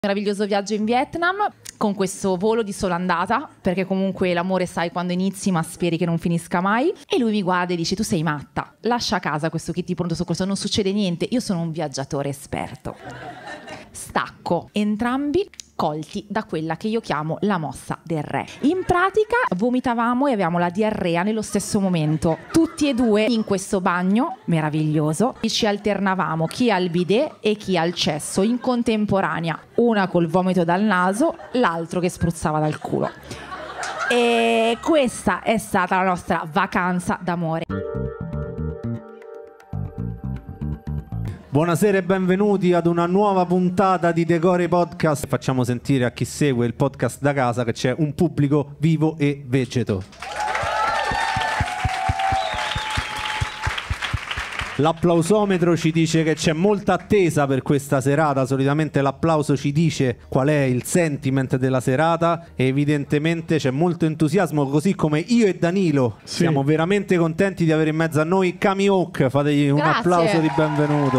Meraviglioso viaggio in Vietnam con questo volo di sola andata, perché comunque l'amore sai quando inizi ma speri che non finisca mai. E lui mi guarda e dice: tu sei matta, lascia a casa questo kit di pronto soccorso, non succede niente, io sono un viaggiatore esperto. Stacco, entrambi colti da quella che io chiamo la mossa del re. In pratica vomitavamo e avevamo la diarrea nello stesso momento, tutti e due in questo bagno meraviglioso, e ci alternavamo chi al bidet e chi al cesso in contemporanea, una col vomito dal naso, l'altro che spruzzava dal culo. E questa è stata la nostra vacanza d'amore. Buonasera e benvenuti ad una nuova puntata di Decore Podcast. Facciamo sentire a chi segue il podcast da casa che c'è un pubblico vivo e vegeto. L'applausometro ci dice che c'è molta attesa per questa serata. Solitamente l'applauso ci dice qual è il sentiment della serata e evidentemente c'è molto entusiasmo, così come io e Danilo siamo veramente contenti di avere in mezzo a noi Cami Hawk. Fategli un applauso di benvenuto.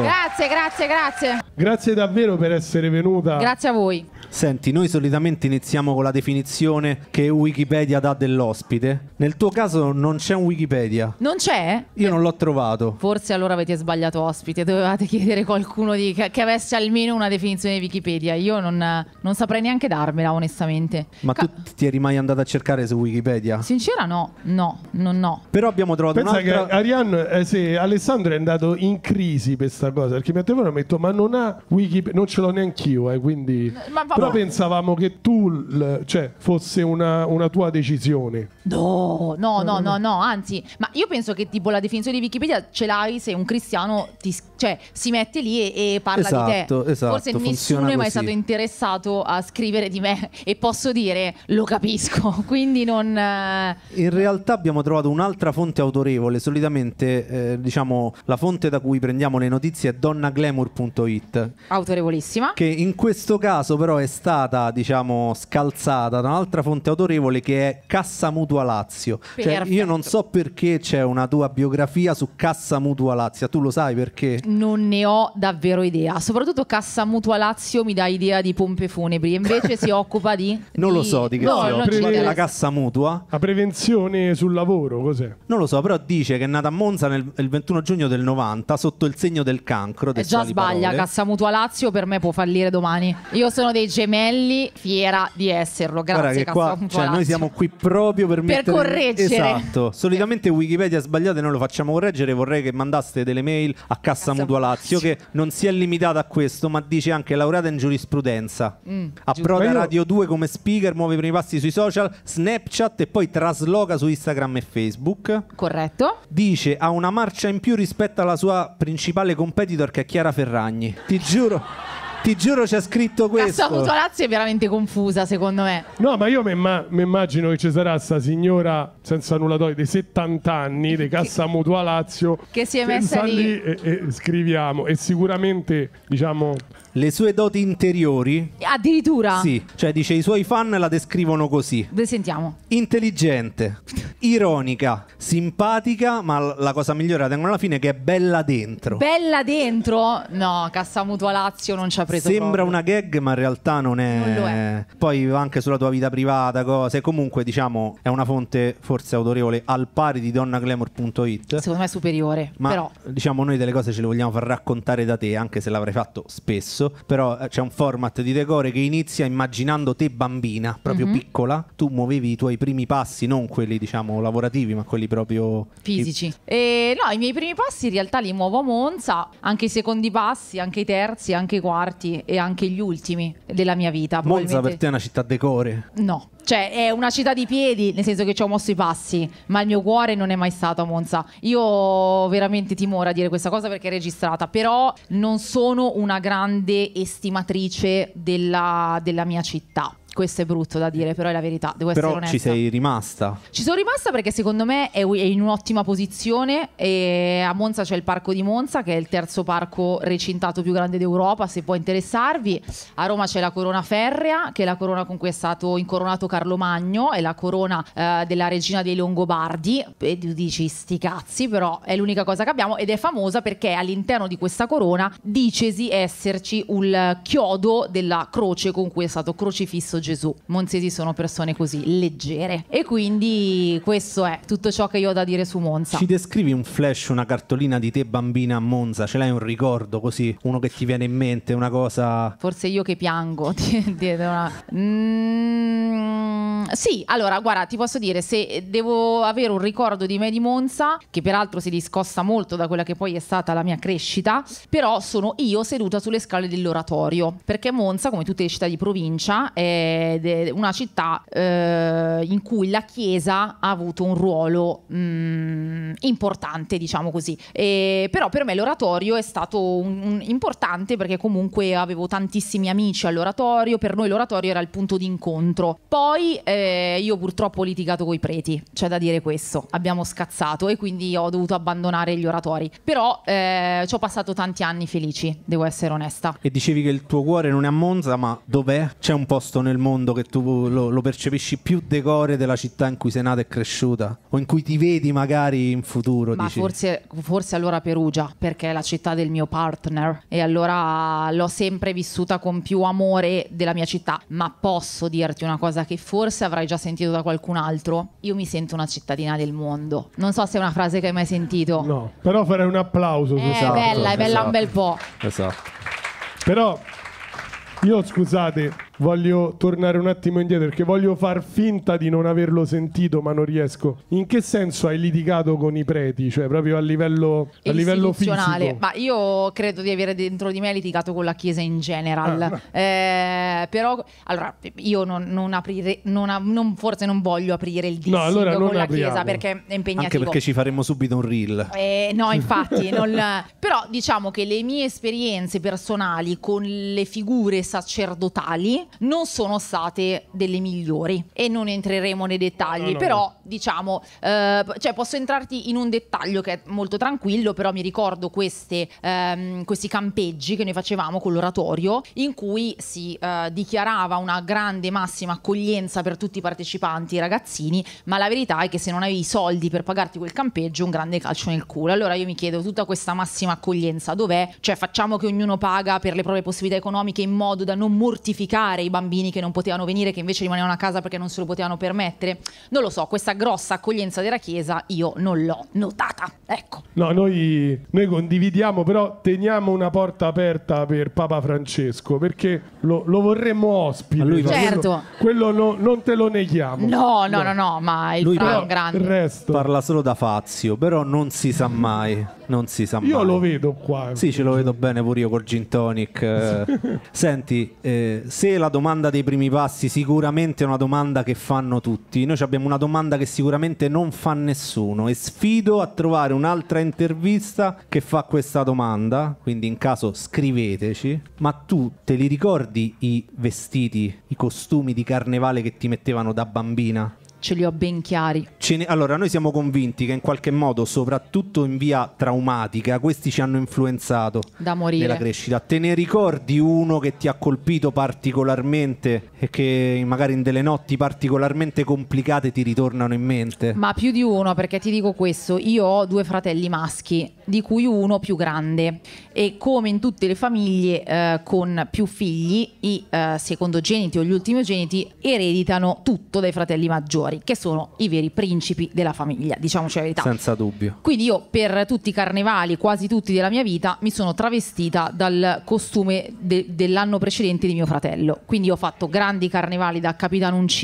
Grazie. Grazie davvero per essere venuta. Grazie a voi. Senti, noi solitamente iniziamo con la definizione che Wikipedia dà dell'ospite. Nel tuo caso non c'è un Wikipedia. Non c'è? Io non l'ho trovato. Forse allora avete sbagliato ospite, dovevate chiedere qualcuno che avesse almeno una definizione di Wikipedia. Io non saprei neanche darmela, onestamente. Ma tu ti eri mai andata a cercare su Wikipedia? Sincera no. Però abbiamo trovato Pensa un'altra... che Ariane, se Alessandro è andato in crisi per sta cosa, perché mi ha detto ma non ha Wikipedia, non ce l'ho neanch'io, quindi... Però pensavamo che tu, fosse una tua decisione. No, anzi, ma io penso che tipo la definizione di Wikipedia ce l'hai se un cristiano si mette lì e parla di te. Esatto, forse nessuno è mai così. stato interessato a scrivere di me e posso dire, lo capisco, quindi non... In realtà abbiamo trovato un'altra fonte autorevole. Solitamente, diciamo, la fonte da cui prendiamo le notizie è donnaglamour.it. Autorevolissima. Che in questo caso però è stata, diciamo, scalzata da un'altra fonte autorevole che è Cassa Mutua Lazio. Cioè, io non so perché c'è una tua biografia su Cassa Mutua Lazio. Tu lo sai perché? Non ne ho davvero idea. Soprattutto Cassa Mutua Lazio mi dà idea di pompe funebri, invece si occupa di... Non lo so di che si occupa della Cassa Mutua. La prevenzione sul lavoro, cos'è? Non lo so, però dice che è nata a Monza il 21 giugno del 90 sotto il segno del cancro. Già sbaglia, parole. Cassa Mutua Lazio per me può fallire domani. Io sono dei gemelli, fiera di esserlo. Grazie. Guarda che Cassa qua, Mutua Lazio. noi siamo qui proprio per correggere. Esatto. Solitamente Wikipedia sbagliate noi lo facciamo correggere. Vorrei che mandaste delle mail a Cassa Mutua Lazio, che non si è limitata a questo, ma dice anche laureata in giurisprudenza. Approda Radio 2 come speaker, muove i primi passi sui social, Snapchat e poi trasloca su Instagram e Facebook. Corretto. Dice ha una marcia in più rispetto alla sua principale competitor che è Chiara Ferragni. Ti giuro c'è scritto questo. Cassa Mutua Lazio è veramente confusa, secondo me. No, ma io mi immagino che ci sarà sta signora senza nulla togliere dei 70 anni di Cassa Mutua Lazio che si è messa lì e scriviamo, e sicuramente, diciamo, le sue doti interiori. Addirittura? Sì, cioè dice i suoi fan la descrivono così. Sentiamo. Intelligente, ironica, simpatica, ma la cosa migliore la tengono alla fine, che è bella dentro. Bella dentro? No, Cassa Mutua Lazio non ci ha preso Sembra proprio. una gag, ma in realtà non è. Non lo è. Poi anche sulla tua vita privata, cose. Comunque, diciamo, è una fonte forse autorevole al pari di donnaglamour.it. Secondo me è superiore. Ma però diciamo, noi delle cose ce le vogliamo far raccontare da te, anche se l'avrai fatto spesso. Però c'è un format di Decore che inizia immaginando te bambina, proprio piccola. Tu muovevi i tuoi primi passi, non quelli, diciamo, lavorativi, ma quelli proprio fisici. No, i miei primi passi in realtà li muovo a Monza, anche i secondi passi, anche i terzi, anche i quarti e anche gli ultimi della mia vita. Monza per te è una città Decore? No. Cioè è una città di piedi, nel senso che ci ho mosso i passi, ma il mio cuore non è mai stato a Monza. Io ho veramente timore a dire questa cosa perché è registrata, però non sono una grande estimatrice della mia città. Questo è brutto da dire, però è la verità, devo essere onesta. Però ci sei rimasta? Ci sono rimasta perché secondo me è in un'ottima posizione, e a Monza c'è il parco di Monza, che è il terzo parco recintato più grande d'Europa, se può interessarvi. A Roma c'è la corona ferrea, che è la corona con cui è stato incoronato Carlo Magno, è la corona della regina dei Longobardi, e tu dici sti cazzi, però è l'unica cosa che abbiamo, ed è famosa perché all'interno di questa corona dicesi esserci il chiodo della croce con cui è stato crocifisso Gesù. Monzesi sono persone così leggere, e quindi questo è tutto ciò che io ho da dire su Monza. Ci descrivi un flash, una cartolina di te bambina a Monza? Ce l'hai un ricordo così, uno che ti viene in mente, una cosa? Forse io che piango. Sì, allora guarda, ti posso dire, se devo avere un ricordo di me di Monza, che peraltro si discosta molto da quella che poi è stata la mia crescita, però sono io seduta sulle scale dell'oratorio, perché Monza, come tutte le città di provincia, è una città in cui la Chiesa ha avuto un ruolo importante, diciamo così. Però per me l'oratorio è stato importante, perché comunque avevo tantissimi amici all'oratorio, per noi l'oratorio era il punto di incontro. Poi io purtroppo ho litigato coi preti, c'è da dire questo, abbiamo scazzato e quindi ho dovuto abbandonare gli oratori, però ci ho passato tanti anni felici, devo essere onesta. E dicevi che il tuo cuore non è a Monza, ma dov'è? C'è un posto nel mondo che tu lo percepisci più decore della città in cui sei nata e cresciuta, o in cui ti vedi magari in futuro? Ma dici? forse allora Perugia, perché è la città del mio partner, e allora l'ho sempre vissuta con più amore della mia città. Ma posso dirti una cosa che forse avrai già sentito da qualcun altro: io mi sento una cittadina del mondo. Non so se è una frase che hai mai sentito. No, però farei un applauso. È bella un bel po'. Esatto. Però io, scusate, voglio tornare un attimo indietro, perché voglio far finta di non averlo sentito, ma non riesco. In che senso hai litigato con i preti? Cioè proprio a livello istituzionale. fisico? Ma io credo di avere dentro di me litigato con la Chiesa in general. Però allora io forse non voglio aprire il dissing allora non con la apriamo. Chiesa, perché è impegnativo. Anche perché ci faremo subito un reel. No, infatti però diciamo che le mie esperienze personali con le figure sacerdotali non sono state delle migliori, e non entreremo nei dettagli. Però diciamo cioè posso entrarti in un dettaglio che è molto tranquillo, però mi ricordo questi campeggi che noi facevamo con l'oratorio, in cui si dichiarava una grande massima accoglienza per tutti i partecipanti, i ragazzini, ma la verità è che se non avevi i soldi per pagarti quel campeggio, un grande calcio nel culo. Allora io mi chiedo, tutta questa massima accoglienza dov'è? Cioè facciamo che ognuno paga per le proprie possibilità economiche, in modo da non mortificare i bambini che non potevano venire, che invece rimanevano a casa perché non se lo potevano permettere. Non lo so, questa grossa accoglienza della Chiesa io non l'ho notata, ecco. No, noi condividiamo, però teniamo una porta aperta per Papa Francesco, perché lo vorremmo ospite. Lui certo. Quello non te lo neghiamo. No, ma il Fra è un grande. Il resto Parla solo da Fazio, però non si sa mai. Non si sa mai. io lo vedo qua. Sì, ce lo vedo bene pure io col gin tonic. Senti, se la domanda dei primi passi sicuramente è una domanda che fanno tutti, noi abbiamo una domanda che sicuramente non fa nessuno, e sfido a trovare un'altra intervista che fa questa domanda, quindi in caso scriveteci. Ma tu te li ricordi i vestiti, i costumi di carnevale che ti mettevano da bambina? Ce li ho ben chiari. Allora, noi siamo convinti che in qualche modo, soprattutto in via traumatica, questi ci hanno influenzato da morire nella crescita. Te ne ricordi uno che ti ha colpito particolarmente e che magari in delle notti particolarmente complicate ti ritornano in mente? Ma più di uno, perché ti dico questo: io ho 2 fratelli maschi, di cui uno più grande, e come in tutte le famiglie con più figli, i secondogeniti o gli ultimogeniti ereditano tutto dai fratelli maggiori, che sono i veri principi della famiglia, diciamoci la verità. Senza dubbio. Quindi io per tutti i carnevali, quasi tutti della mia vita, mi sono travestita dal costume dell'anno precedente di mio fratello. Quindi ho fatto grandi carnevali da Capitano Uncino,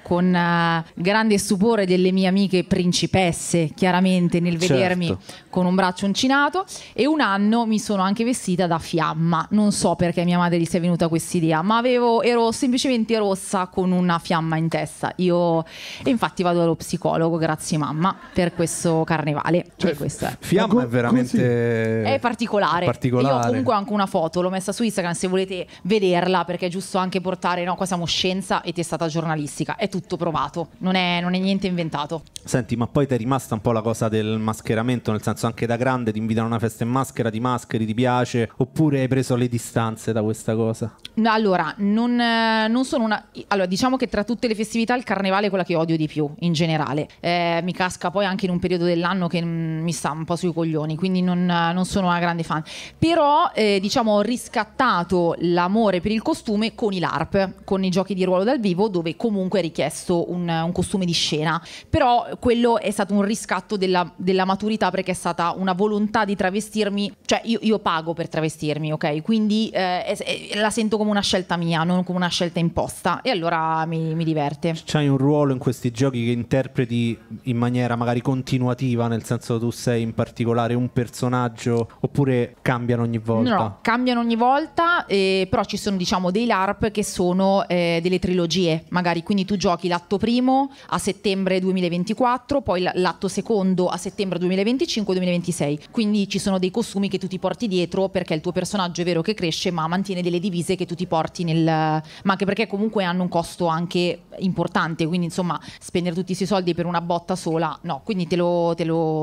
con grande stupore delle mie amiche principesse, chiaramente, nel vedermi con un braccio uncinato, e un anno mi sono anche vestita da fiamma. Non so perché mia madre gli sia venuta quest'idea, ma ero semplicemente rossa con una fiamma in testa. E infatti vado allo psicologo, grazie mamma, per questo carnevale. Cioè, questo è. Fiamma è veramente è particolare. Io comunque ho anche una foto, l'ho messa su Instagram se volete vederla, perché è giusto anche portare, no, qua siamo scienza e testata giornalistica, è tutto provato, non è niente inventato. Senti, ma poi ti è rimasta un po' la cosa del mascheramento, nel senso, anche da grande ti invitano a una festa in maschera, ti mascheri, ti piace, oppure hai preso le distanze da questa cosa? Allora, non sono una... Allora, diciamo che tra tutte le festività il carnevale è quella che odio di più, in generale. Mi casca poi anche in un periodo dell'anno che mi sta un po' sui coglioni, quindi non sono una grande fan. Però, diciamo, ho riscattato l'amore per il costume con i LARP, con i giochi di ruolo dal vivo, dove comunque è richiesto un costume di scena. Però quello è stato un riscatto della maturità, perché è stata una volontà di travestirmi, cioè io pago per travestirmi, ok? Quindi la sento come una scelta mia, non come una scelta imposta, e allora mi diverte. C'hai un ruolo in questi giochi che interpreti in maniera magari continuativa, nel senso, tu sei in particolare un personaggio, oppure cambiano ogni volta? No, cambiano ogni volta, però ci sono, diciamo, dei LARP che sono delle trilogie, magari, quindi tu giochi l'atto primo a settembre 2024, poi l'atto secondo a settembre 2025-2026, quindi ci sono dei costumi che tu ti porti dietro, perché il tuo personaggio è vero che cresce, ma mantiene delle divise che tu ti porti ma anche perché comunque hanno un costo anche importante, quindi insomma spendere tutti questi soldi per una botta sola, no, quindi lo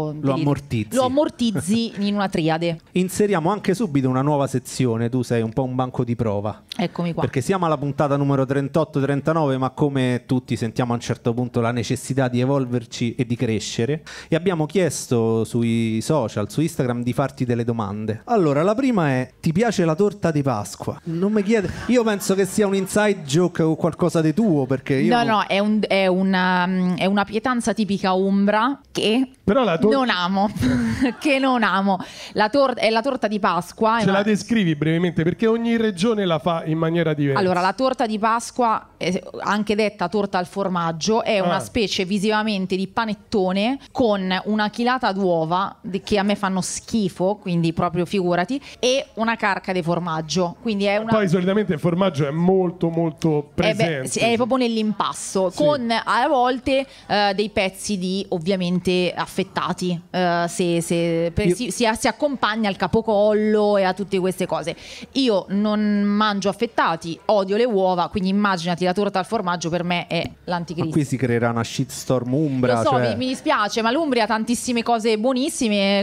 ammortizzi in una triade. Inseriamo anche subito una nuova sezione, tu sei un po' un banco di prova. Eccomi qua. Perché siamo alla puntata numero 38-39, ma come tutti sentiamo a un certo punto la necessità di evolverci e di crescere, e abbiamo chiesto sui social, su Instagram, di farti delle domande. Allora, la prima è: ti piace la torta di Pasqua? Non mi chiede, io penso che sia un inside joke o qualcosa di tuo, perché io no, è una pietanza tipica umbra che però non amo. Che non amo. È la torta di Pasqua. Ce la descrivi brevemente, perché ogni regione la fa in maniera diversa. Allora, la torta di Pasqua, anche detta torta al formaggio, è una specie visivamente di panettone con una chilata d'uova che a me fanno schifo, quindi proprio figurati, e una carca di formaggio. Quindi è una... Poi solitamente il formaggio è molto molto presente. Sì, è proprio nell'impasto, sì, con a volte dei pezzi di, ovviamente, affettati, si accompagna al capocollo e a tutte queste cose. Io non mangio affettati, odio le uova, quindi immaginati la torta al formaggio, per me è l'anticristo. Ma qui si creerà una shitstorm umbra. Lo so, mi dispiace, ma l'Umbria ha tantissime cose buonissime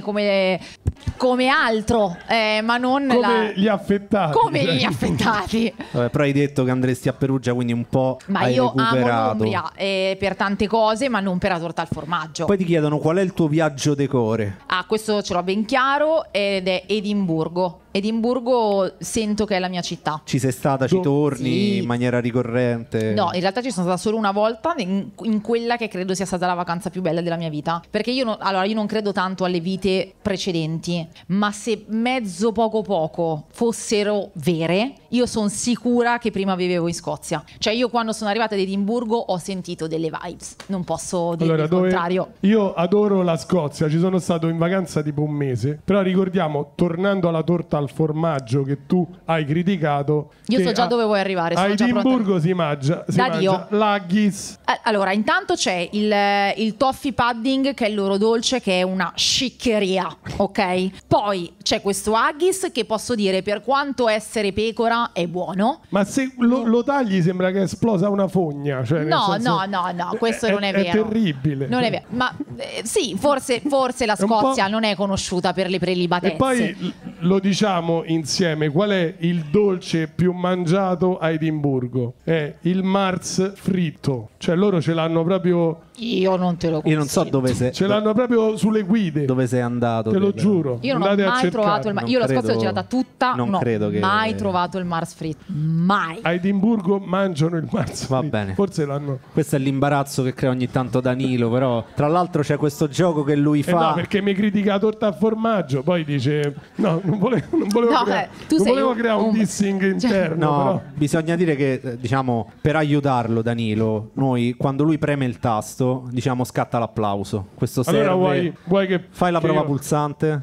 come altro, ma non come gli affettati. Come gli affettati. Vabbè, però hai detto che andresti a Perugia, quindi un po' ma hai io recuperato. Amo l'Umbria per tante cose, ma non per la torta al formaggio. Poi ti chiedono qual è il tuo viaggio decore. Questo ce l'ho ben chiaro, ed è Edimburgo. Edimburgo sento che è la mia città. Ci sei stata, ci torni sì, in maniera ricorrente? No, in realtà ci sono stata solo una volta in quella che credo sia stata la vacanza più bella della mia vita. Perché io non credo tanto alle vite precedenti, ma se mezzo poco fossero vere, io sono sicura che prima vivevo in Scozia. Cioè, io quando sono arrivata ad Edimburgo ho sentito delle vibes, non posso dire il contrario. Io adoro la Scozia, ci sono stato in vacanza tipo un mese, però ricordiamo, tornando alla torta al formaggio che tu hai criticato, io so già dove vuoi arrivare. A Edimburgo si mangia l'haggis. Allora, intanto c'è il toffee pudding, che è il loro dolce, che è una sciccheria, ok? Poi c'è questo haggis che, posso dire, per quanto essere pecora, è buono. Ma se lo tagli sembra che è esplosa una fogna, cioè, no, questo non è vero. È terribile. Non è vero. Ma sì, forse la Scozia non è conosciuta per le prelibatezze. E poi lo diciamo insieme, qual è il dolce più mangiato a Edimburgo? È il Mars fritto. Cioè loro ce l'hanno proprio... Io non te lo consiglio. Io non so dove sei. Ce l'hanno proprio sulle guide. Dove sei andato? Te lo giuro. Io non ho mai trovato io la Scozia l'ho girata tutta. Non credo che... mai trovato il Mars fritto. Mai. A Edimburgo mangiano il Mars fritto. Va bene. Forse l'hanno... Questo è l'imbarazzo che crea ogni tanto Danilo. Però tra l'altro c'è questo gioco che lui fa. No, perché mi critica la torta a formaggio. Poi dice... No, non volevo creare un dissing interno. No, però. bisogna dire che, diciamo, per aiutarlo Danilo, noi quando lui preme il tasto, diciamo, scatta l'applauso. Questo serve. Allora vuoi che fai la prova io... pulsante?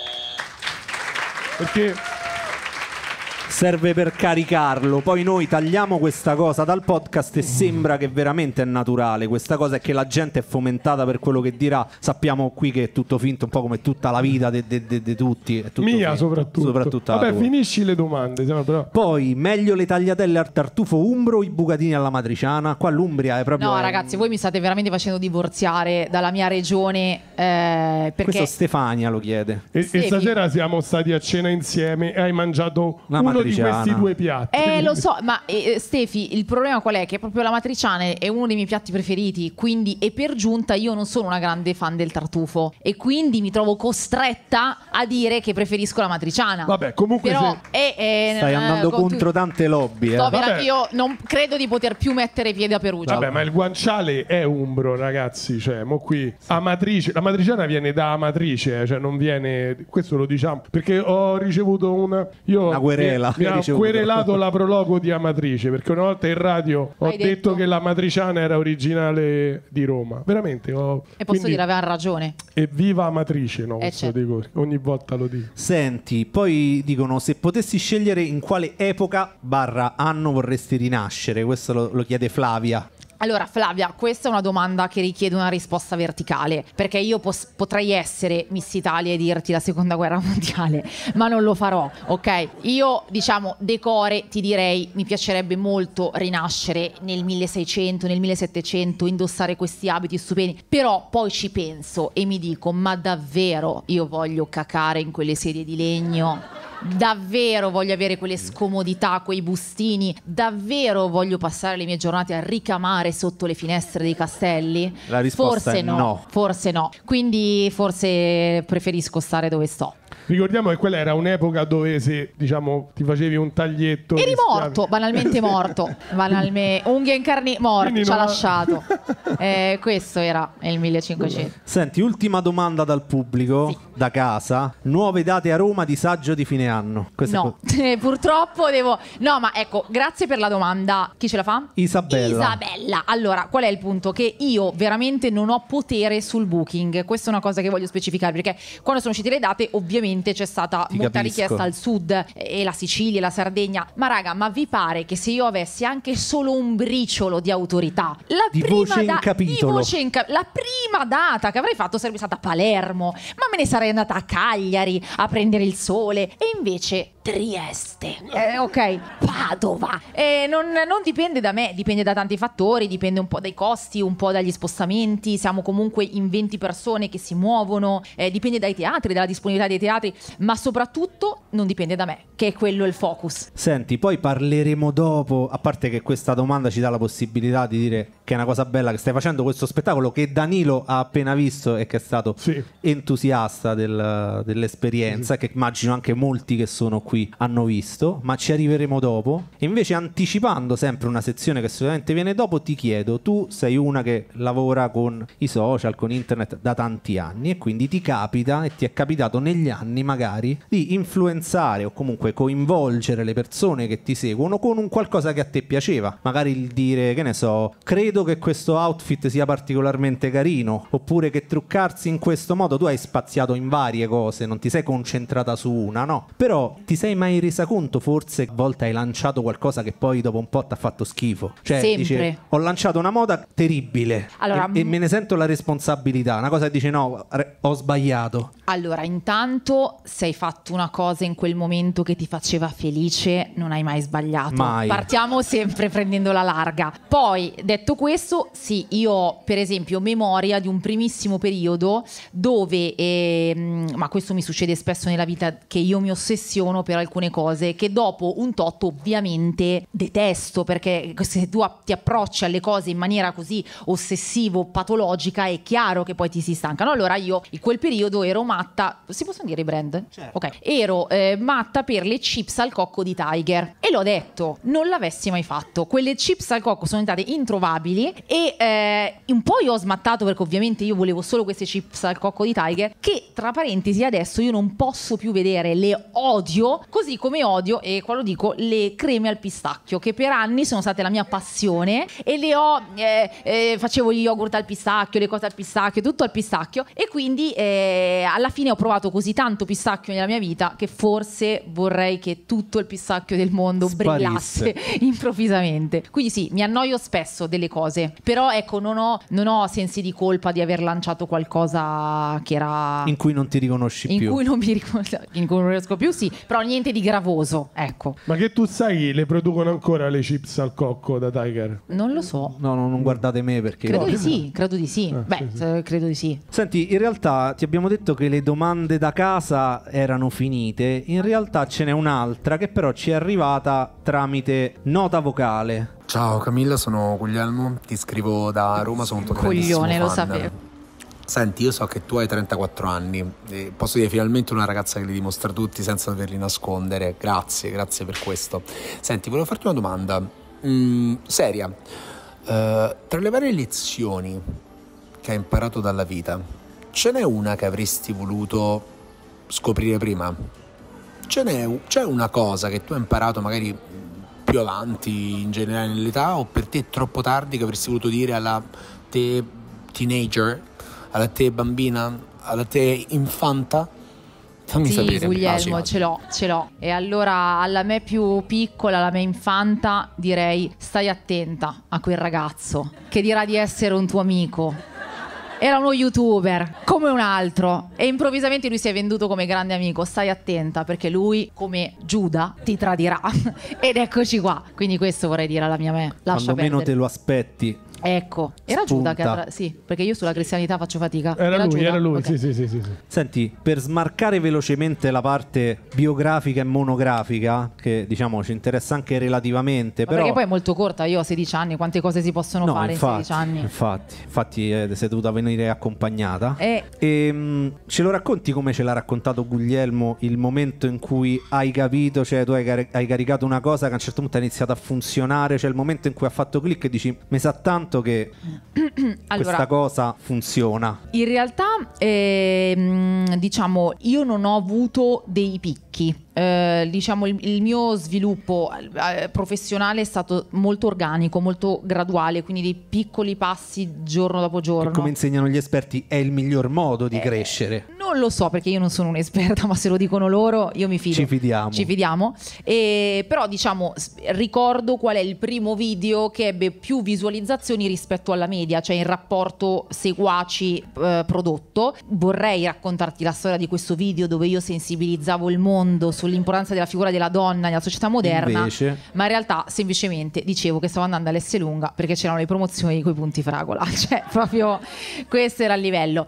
Perché serve per caricarlo. Poi noi tagliamo questa cosa dal podcast e sembra che veramente è naturale. Questa cosa è che la gente è fomentata per quello che dirà. Sappiamo qui che è tutto finto, un po' come tutta la vita di tutti. È tutto mia finto. Soprattutto vabbè, finisci le domande. Però. Poi meglio le tagliatelle al tartufo umbro o i bucatini alla matriciana? Qua l'Umbria è proprio... No ragazzi, voi mi state veramente facendo divorziare dalla mia regione, perché... Questo Stefania lo chiede. E stasera siamo stati a cena insieme e hai mangiato uno di questi due piatti. Lo so, ma Stefi, il problema qual è? Che proprio la matriciana è uno dei miei piatti preferiti, quindi, e per giunta io non sono una grande fan del tartufo e quindi mi trovo costretta a dire che preferisco la matriciana. Vabbè, comunque però stai andando contro tante lobby. Io non credo di poter più mettere piede a Perugia. Vabbè, ma il guanciale è umbro, ragazzi, cioè, mo qui Amatrice, la matriciana viene da Amatrice, cioè non viene, questo lo diciamo, perché ho ricevuto una querela. Mi ha querelato la prologo di Amatrice, perché una volta in radio ho detto che la matriciana era originale di Roma. Veramente. E posso dire, aveva ragione. E viva Amatrice, no? Certo. Dico, ogni volta lo dico. Senti, poi dicono, se potessi scegliere in quale epoca / anno vorresti rinascere? Questo lo chiede Flavia. Allora Flavia, questa è una domanda che richiede una risposta verticale, perché io potrei essere Miss Italia e dirti la seconda guerra mondiale, ma non lo farò, ok? Io, diciamo, decore, ti direi, mi piacerebbe molto rinascere nel 1600, nel 1700, indossare questi abiti stupendi, però poi ci penso e mi dico, ma davvero io voglio cacare in quelle sedie di legno? Davvero voglio avere quelle scomodità, quei bustini? Davvero voglio passare le mie giornate a ricamare sotto le finestre dei castelli? La risposta forse è no. Forse no. Quindi forse preferisco stare dove sto. Ricordiamo che quella era un'epoca dove se, diciamo, ti facevi un taglietto eri morto, banalmente morto, unghie in carni, morto, ci ha lasciato. Questo era il 1500. Senti, ultima domanda dal pubblico, sì. Da casa. Nuove date a Roma di saggio di fine anno? No, purtroppo devo... No, ma ecco, grazie per la domanda. Chi ce la fa? Isabella. Allora, qual è il punto? Che io veramente non ho potere sul booking. Questa è una cosa che voglio specificare, perché quando sono uscite le date ovviamente c'è stata molta richiesta al sud, e la Sicilia e la Sardegna. Ma raga, ma vi pare che se io avessi anche solo un briciolo di autorità, la prima data che avrei fatto sarebbe stata Palermo, ma me ne sarei andata a Cagliari a prendere il sole, e invece Trieste, ok, Padova. Non dipende da me, dipende da tanti fattori, dipende un po' dai costi, un po' dagli spostamenti. Siamo comunque in 20 persone che si muovono, dipende dai teatri, dalla disponibilità dei teatri, ma soprattutto non dipende da me, che è quello il focus. Senti, poi parleremo dopo, a parte che questa domanda ci dà la possibilità di dire che è una cosa bella che stai facendo questo spettacolo che Danilo ha appena visto e che è stato entusiasta dell'esperienza, che immagino anche molti che sono qui hanno visto, ma ci arriveremo dopo. E invece, anticipando sempre una sezione che solitamente viene dopo, ti chiedo, tu sei una che lavora con i social, con internet da tanti anni, e quindi ti capita e ti è capitato negli anni magari di influenzare o comunque coinvolgere le persone che ti seguono con un qualcosa che a te piaceva, magari il dire, che ne so, credo che questo outfit sia particolarmente carino, oppure che truccarsi in questo modo. Tu hai spaziato in varie cose, non ti sei concentrata su una, no? Però ti sei mai resa conto forse che a volte hai lanciato qualcosa che poi dopo un po' ti ha fatto schifo? Cioè dice, ho lanciato una moda terribile, allora, e me ne sento la responsabilità, una cosa che dice no, ho sbagliato. Allora, intanto se hai fatto una cosa in quel momento che ti faceva felice, non hai mai sbagliato. Mai. Partiamo sempre prendendo la larga. Poi, detto questo, sì, io ho per esempio memoria di un primissimo periodo dove, ma questo mi succede spesso nella vita, che io mi ossessiono per dire alcune cose che dopo un tot ovviamente detesto, perché se tu ti approcci alle cose in maniera così ossessivo, patologica, è chiaro che poi ti si stancano. Allora io in quel periodo ero matta, si possono dire i brand? Certo. Ok, ero matta per le chips al cocco di Tiger e l'ho detto, non l'avessi mai fatto. Quelle chips al cocco sono diventate introvabili e un po' io ho smattato, perché ovviamente io volevo solo queste chips al cocco di Tiger, che tra parentesi adesso io non posso più vedere, le odio, così come odio, e qua lo dico, le creme al pistacchio, che per anni sono state la mia passione e le ho facevo gli yogurt al pistacchio, le cose al pistacchio, tutto al pistacchio, e quindi alla fine ho provato così tanto pistacchio nella mia vita che forse vorrei che tutto il pistacchio del mondo brillasse improvvisamente. Quindi sì, mi annoio spesso delle cose, però ecco, non ho sensi di colpa di aver lanciato qualcosa che era in cui non ti riconosci più, in cui non riesco più, sì, però niente di gravoso, ecco. Ma che tu sai, le producono ancora le chips al cocco da Tiger? Non lo so. No, non guardate me perché Credo di sì. Beh, sì. credo di sì. Senti, in realtà ti abbiamo detto che le domande da casa erano finite. In realtà ce n'è un'altra che però ci è arrivata tramite nota vocale. Ciao Camilla, sono Guglielmo, ti scrivo da Roma, sono un tuo grandissimo Coglione, lo fan. sapevo. Senti, io so che tu hai 34 anni e posso dire finalmente una ragazza che li dimostra tutti senza doverli nascondere. Grazie per questo. Senti, volevo farti una domanda seria. Tra le varie lezioni che hai imparato dalla vita, ce n'è una che avresti voluto scoprire prima? C'è una cosa che tu hai imparato magari più avanti in generale nell'età, o per te è troppo tardi, che avresti voluto dire alla te teenager, alla te bambina, alla te infanta? Fammi sapere. Sì, Guglielmo, ce l'ho. E allora alla me più piccola, alla me infanta, direi: stai attenta a quel ragazzo che dirà di essere un tuo amico. Era uno youtuber come un altro e improvvisamente lui si è venduto come grande amico. Stai attenta, perché lui, come Giuda, ti tradirà. Ed eccoci qua. Quindi questo vorrei dire alla mia me. Lascia Quando meno perdere. te lo aspetti. Ecco, era spunta. Giuda che sì, perché io sulla cristianità faccio fatica. Era Giuda? lui, Ok. sì. Senti, per smarcare velocemente la parte biografica e monografica, che diciamo ci interessa anche relativamente, Ma però perché poi è molto corta, io ho 16 anni, quante cose si possono no, fare infatti, in 16 anni? Infatti sei dovuta venire accompagnata. E Ce lo racconti come ce l'ha raccontato Guglielmo il momento in cui hai capito, cioè tu hai caricato una cosa che a un certo punto ha iniziato a funzionare, cioè il momento in cui ha fatto click e dici mi sa tanto che questa cosa funziona. In realtà diciamo io non ho avuto dei picchi. Diciamo il mio sviluppo professionale è stato molto organico, molto graduale, quindi dei piccoli passi giorno dopo giorno. Che, come insegnano gli esperti, è il miglior modo di crescere. Non lo so, perché io non sono un'esperta, ma se lo dicono loro io mi fido. Ci fidiamo. Però diciamo ricordo qual è il primo video che ebbe più visualizzazioni rispetto alla media, cioè in rapporto seguaci prodotto. Vorrei raccontarti la storia di questo video dove io sensibilizzavo il mondo sull'importanza della figura della donna nella società moderna. Invece, ma in realtà semplicemente dicevo che stavo andando all'Esselunga perché c'erano le promozioni coi punti fragola, cioè proprio questo era il livello.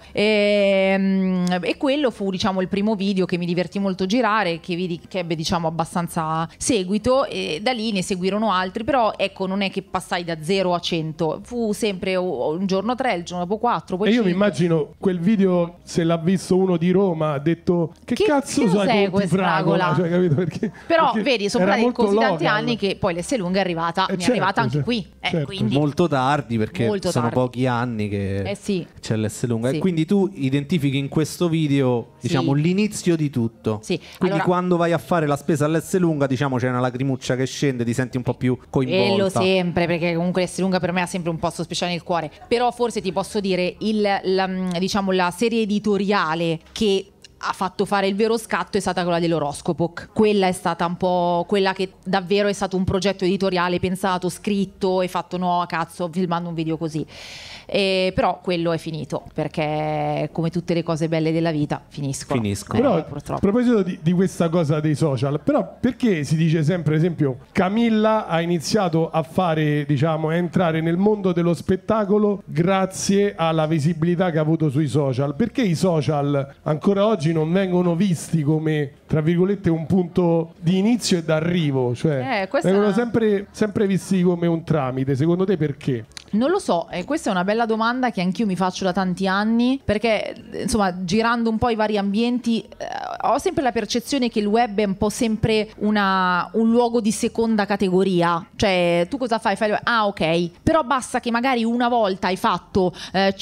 E quello fu, diciamo, il primo video che mi divertì molto girare, che vidi che ebbe, diciamo, abbastanza seguito, e da lì ne seguirono altri. Però ecco, non è che passai da 0 a 100, fu sempre un giorno 3, il giorno dopo 4, poi e io 5. mi immagino quel video, se l'ha visto uno di Roma, ha detto che cazzo sai conti fragola, cioè, capito? Però perché vedi, sono era passati molto così tanti local. anni che poi l'Esselunga è arrivata, mi è certo, arrivata anche certo, qui, certo. quindi molto tardi, perché molto sono tardi. pochi anni che sì. c'è l'Esselunga. Sì. E quindi tu identifichi in questo video, diciamo, Sì. l'inizio di tutto. Sì. Quindi Allora, quando vai a fare la spesa all'Esselunga, diciamo, c'è una lacrimuccia che scende, ti senti un po' più coinvolta. quello sempre, perché comunque l'Esselunga per me ha sempre un posto speciale nel cuore. Però forse ti posso dire diciamo la serie editoriale che ha fatto fare il vero scatto è stata quella dell'oroscopo. Quella è stata un po' quella che davvero è stato un progetto editoriale pensato, scritto e fatto, no, cazzo, filmando un video così. Però quello è finito, perché come tutte le cose belle della vita finiscono. Però purtroppo. a proposito di questa cosa dei social, però perché si dice sempre, ad esempio, Camilla ha iniziato a fare, diciamo, a entrare nel mondo dello spettacolo grazie alla visibilità che ha avuto sui social? Perché i social ancora oggi oggi non vengono visti come, tra virgolette, un punto di inizio e d'arrivo, cioè vengono sempre visti come un tramite. Secondo te perché? Non lo so, questa è una bella domanda che anch'io mi faccio da tanti anni, perché insomma girando un po' i vari ambienti ho sempre la percezione che il web è un po' sempre un luogo di seconda categoria, cioè tu cosa fai? Ok, però basta che magari una volta hai fatto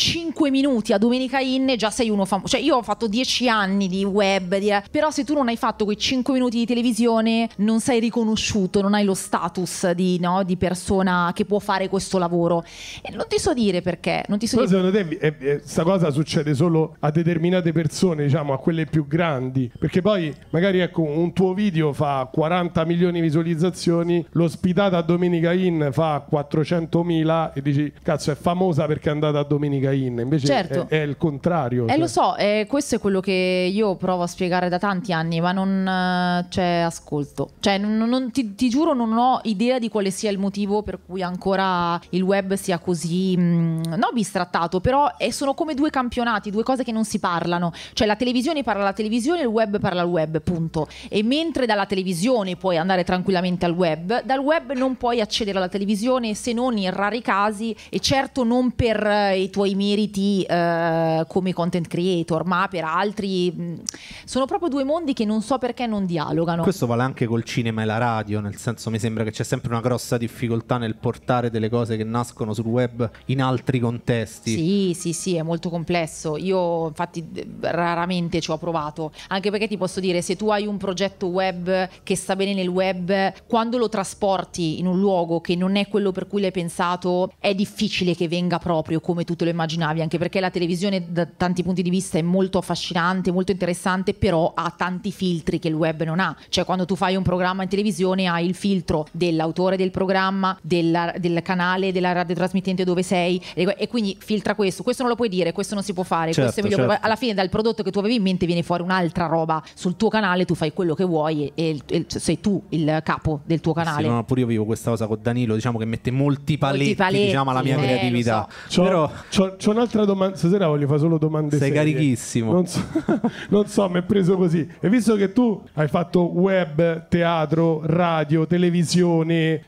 5 minuti a Domenica In e già sei uno famoso, cioè io ho fatto 10 anni di web, però se tu non hai fatto quei 5 minuti di televisione non sei riconosciuto, non hai lo status di persona che può fare questo lavoro. E non ti so dire perché. Secondo te sta cosa succede solo a determinate persone, diciamo a quelle più grandi? Perché poi magari ecco un tuo video fa 40 milioni di visualizzazioni, l'ospitata a Domenica In fa 400.000 e dici cazzo è famosa perché è andata a Domenica In. Invece certo. è il contrario. Lo so, questo è quello che io provo a spiegare da tanti anni, ma non c'è ascolto. Cioè ti giuro non ho idea di quale sia il motivo per cui ancora il web sia così no bistrattato, però sono come due campionati, due cose che non si parlano, cioè la televisione parla alla televisione, il web parla al web, punto. E mentre dalla televisione puoi andare tranquillamente al web, dal web non puoi accedere alla televisione se non in rari casi, e certo non per i tuoi meriti come content creator, ma per altri. Sono proprio due mondi che non so perché non dialogano. Questo vale anche col cinema e la radio, nel senso mi sembra che c'è sempre una grossa difficoltà nel portare delle cose che nascono sul web in altri contesti. Sì, è molto complesso. Io infatti raramente ci ho provato, anche perché ti posso dire, se tu hai un progetto web che sta bene nel web, quando lo trasporti in un luogo che non è quello per cui l'hai pensato, è difficile che venga proprio come tu te lo immaginavi, anche perché la televisione da tanti punti di vista è molto affascinante, molto interessante, però ha tanti filtri che il web non ha. Cioè quando tu fai un programma in televisione hai il filtro dell'autore del programma, del canale, della radiotrasmittente dove sei, e quindi filtra questo non lo puoi dire, questo non si può fare, questo è meglio. Certo. Alla fine dal prodotto che tu avevi in mente viene fuori un'altra roba. Sul tuo canale tu fai quello che vuoi e sei tu il capo del tuo canale. Sì, no, pure io vivo questa cosa con Danilo, diciamo che mette molti paletti diciamo alla mia creatività. Però c'ho un'altra domanda, stasera voglio fare solo domande sei serie. Carichissimo. Non so, mi è preso così. E visto che tu hai fatto web, teatro, radio, televisione,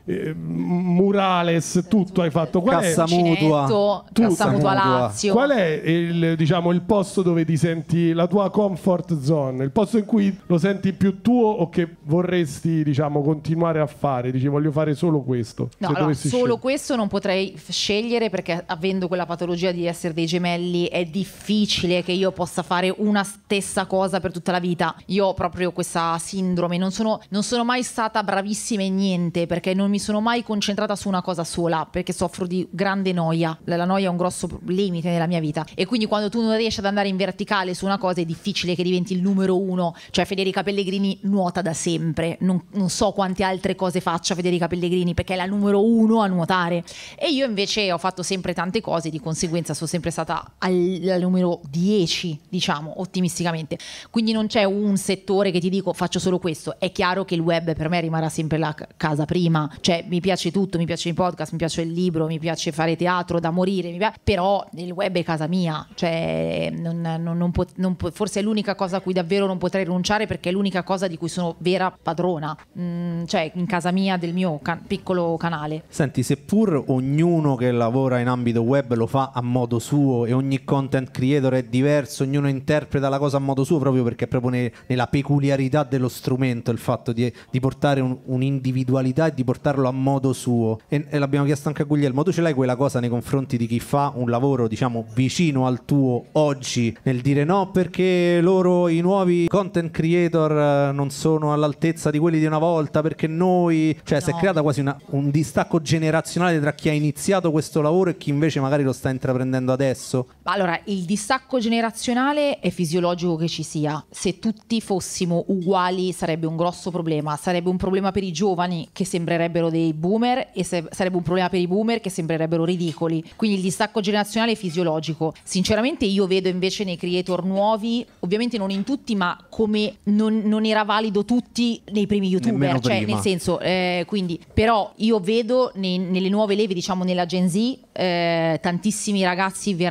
murales, tutto hai fatto. Cassa mutua Lazio. Qual è il posto dove ti senti la tua comfort zone? Il posto in cui lo senti più tuo o che vorresti, diciamo, continuare a fare? Dici voglio fare solo questo. No, allora, solo questo non potrei scegliere, perché avendo quella patologia di essere dei gemelli è difficile che io possa fare una stessa cosa per tutta la vita. Io ho proprio questa sindrome, non sono mai stata bravissima in niente, perché non mi sono mai concentrata su una cosa sola, perché soffro di grande noia. La noia è un grosso limite nella mia vita, e quindi quando tu non riesci ad andare in verticale su una cosa è difficile che diventi il numero uno. Cioè Federica Pellegrini nuota da sempre, non so quante altre cose faccia Federica Pellegrini, perché è la numero uno a nuotare, e io invece ho fatto sempre tante cose, di conseguenza sono sempre stata al numero 10, diciamo ottimisticamente. Quindi non c'è un settore che ti dico faccio solo questo. È chiaro che il web per me rimarrà sempre la casa prima, cioè mi piace tutto, mi piace il podcast, mi piace il libro, mi piace fare teatro da morire, però il web è casa mia, cioè forse è l'unica cosa a cui davvero non potrei rinunciare, perché è l'unica cosa di cui sono vera padrona, cioè in casa mia del mio piccolo canale. Senti, seppur ognuno che lavora in ambito web lo fa a modo suo e ogni content creator è diverso, ognuno interpreta la cosa a modo suo, proprio perché è proprio nella peculiarità dello strumento il fatto di portare un'individualità e di portarlo a modo suo, e l'abbiamo chiesto anche a Guglielmo, tu ce l'hai quella cosa nei confronti di chi fa un lavoro diciamo vicino al tuo oggi, nel dire no perché loro i nuovi content creator non sono all'altezza di quelli di una volta, perché noi, cioè no. Si è creata quasi un distacco generazionale tra chi ha iniziato questo lavoro e chi invece magari lo sta intraprendendo adesso? Allora, il distacco generazionale è fisiologico che ci sia. Se tutti fossimo uguali sarebbe un grosso problema, sarebbe un problema per i giovani che sembrerebbero dei boomer, e sarebbe un problema per i boomer che sembrerebbero ridicoli. Quindi il distacco generazionale è fisiologico. Sinceramente io vedo invece nei creator nuovi, ovviamente non in tutti, ma come non era valido tutti nei primi youtuber, cioè prima. Nel senso quindi però io vedo nelle nuove leve, diciamo nella Gen Z, tantissimi ragazzi veramente diversi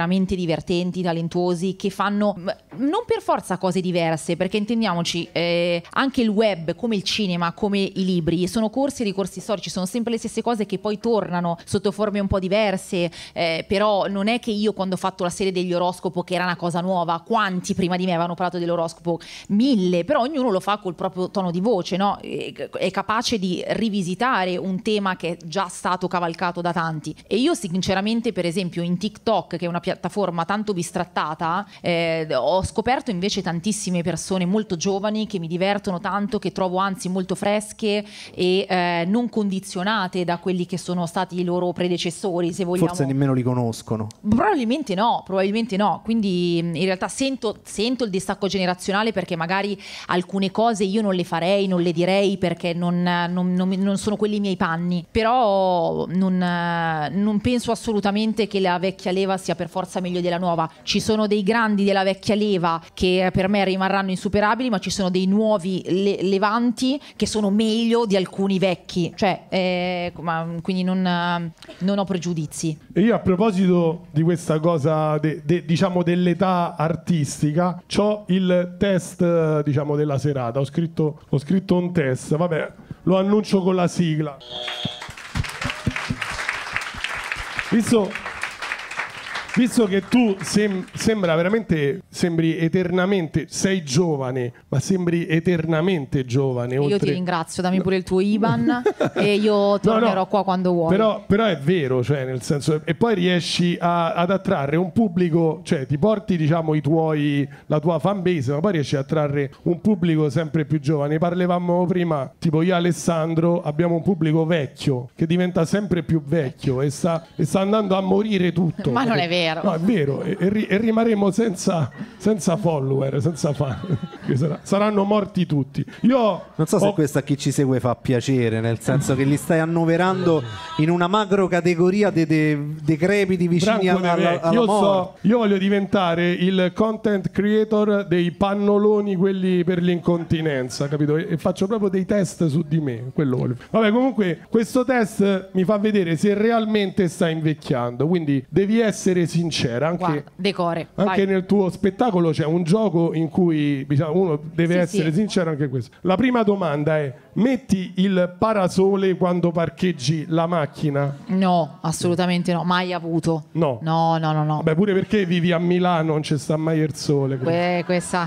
divertenti, talentuosi, che fanno non per forza cose diverse, perché intendiamoci, anche il web, come il cinema, come i libri, sono corsi e ricorsi storici, sono sempre le stesse cose che poi tornano sotto forme un po' diverse, però non è che io quando ho fatto la serie degli oroscopo, che era una cosa nuova, quanti prima di me avevano parlato dell'oroscopo? 1000, però ognuno lo fa col proprio tono di voce, no? È capace di rivisitare un tema che è già stato cavalcato da tanti. E io sinceramente, per esempio, in TikTok, che è una piattaforma tanto bistrattata, ho scoperto invece tantissime persone molto giovani che mi divertono tanto, che trovo anzi molto fresche e non condizionate da quelli che sono stati i loro predecessori, se vogliamo. Forse nemmeno li conoscono. Probabilmente no. Quindi in realtà sento il distacco generazionale, perché magari alcune cose io non le farei, non le direi, perché non sono quelli i miei panni. Però non penso assolutamente che la vecchia leva sia per forza meglio della nuova. Ci sono dei grandi della vecchia leva che per me rimarranno insuperabili, ma ci sono dei nuovi levanti che sono meglio di alcuni vecchi. Quindi non ho pregiudizi. E io, a proposito di questa cosa diciamo dell'età artistica, c'ho il test, diciamo, della serata. Ho scritto un test, vabbè, lo annuncio con la sigla. Visto che tu sembri eternamente, sei giovane, ma sembri eternamente giovane. Io ti ringrazio, dammi pure il tuo IBAN e io tornerò qua quando vuoi. Però è vero, cioè, nel senso, e poi riesci ad attrarre un pubblico, cioè ti porti, diciamo, la tua fan base, ma poi riesci a attrarre un pubblico sempre più giovane. Parlavamo prima, tipo io e Alessandro abbiamo un pubblico vecchio che diventa sempre più vecchio e sta andando a morire tutto. Ma non è vero. No, è vero, e rimarremo senza follower, senza fan. Saranno morti tutti. Io non so se questo a chi ci segue fa piacere, nel senso che li stai annoverando in una macro categoria dei decrepiti vicini alla morte. Io voglio diventare il content creator dei pannoloni, quelli per l'incontinenza, capito? E faccio proprio dei test su di me, quello voglio. Vabbè, comunque questo test mi fa vedere se realmente sta invecchiando, quindi devi essere sincera anche, decore, anche nel tuo spettacolo c'è un gioco in cui, diciamo, uno deve essere sincero anche questo. La prima domanda è: metti il parasole quando parcheggi la macchina? No, assolutamente no, mai avuto. No. Beh, pure perché vivi a Milano, non ci sta mai il sole. Questa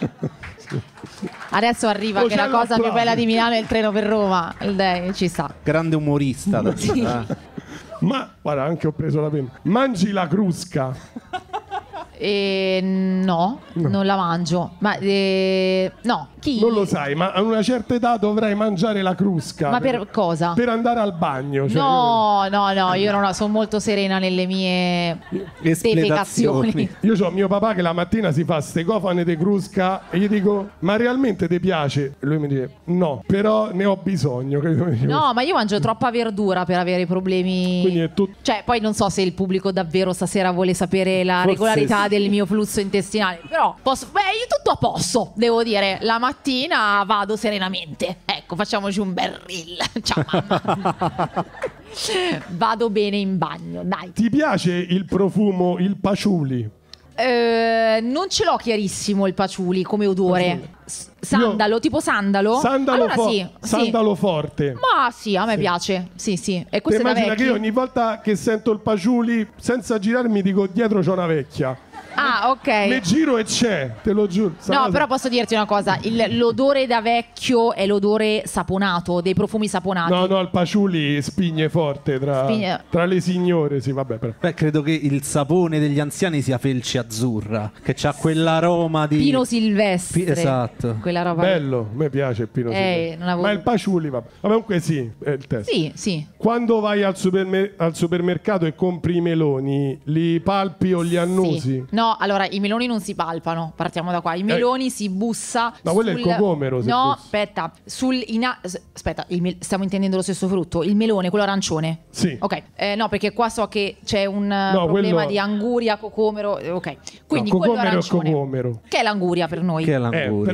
adesso arriva che la cosa più bella di Milano è il treno per Roma. Ci sta. Grande umorista. Sì. Ma guarda, anche ho preso la penna. Mangi la crusca? No, non la mangio. Ma no, chi? Non lo sai, ma a una certa età dovrai mangiare la crusca. Ma per cosa? Per andare al bagno. Cioè no, io sono molto serena nelle mie defecazioni. Io ho mio papà che la mattina si fa ste cofane di crusca e gli dico: ma realmente ti piace? E lui mi dice: no, però ne ho bisogno. No, ma io mangio troppa verdura per avere problemi. Quindi è tutto. Cioè, poi non so se il pubblico davvero stasera vuole sapere la regolarità del mio flusso intestinale, però io tutto a posto, devo dire. La mattina vado serenamente. Ecco, facciamoci un bel reel. Ciao mamma. Vado bene in bagno, dai. Ti piace il profumo, il patchouli? Non ce l'ho chiarissimo il patchouli come odore. Sandalo, tipo sandalo? Allora Sandalo forte. Ma sì, a me piace. Sì. E questo immagina che io ogni volta che sento il patchouli, senza girarmi, dico: dietro c'ho una vecchia. Ah, ok. Mi giro e c'è, te lo giuro. No, però posso dirti una cosa: l'odore da vecchio è l'odore saponato, dei profumi saponati. No, il patchouli spigne forte tra le signore, sì, vabbè. Però. Beh, credo che il sapone degli anziani sia felce azzurra, che c'ha quell'aroma di Pino Silvestre. Esatto. Quella roba. Bello, a me piace il Pino Silvestre. Ma il patchouli, vabbè. Comunque sì, è il test. Sì. Quando vai al supermercato e compri i meloni, li palpi o li annusi? Sì. No, allora i meloni non si palpano, partiamo da qua. I meloni si bussa. No, quello è il cocomero. No, aspetta. Stiamo intendendo lo stesso frutto. Il melone, quello arancione. Sì. Ok. No, perché qua so che c'è un problema di anguria, cocomero. Ok. Quindi quello arancione. Cocomero. Che è l'anguria per noi. Che è l'anguria. Però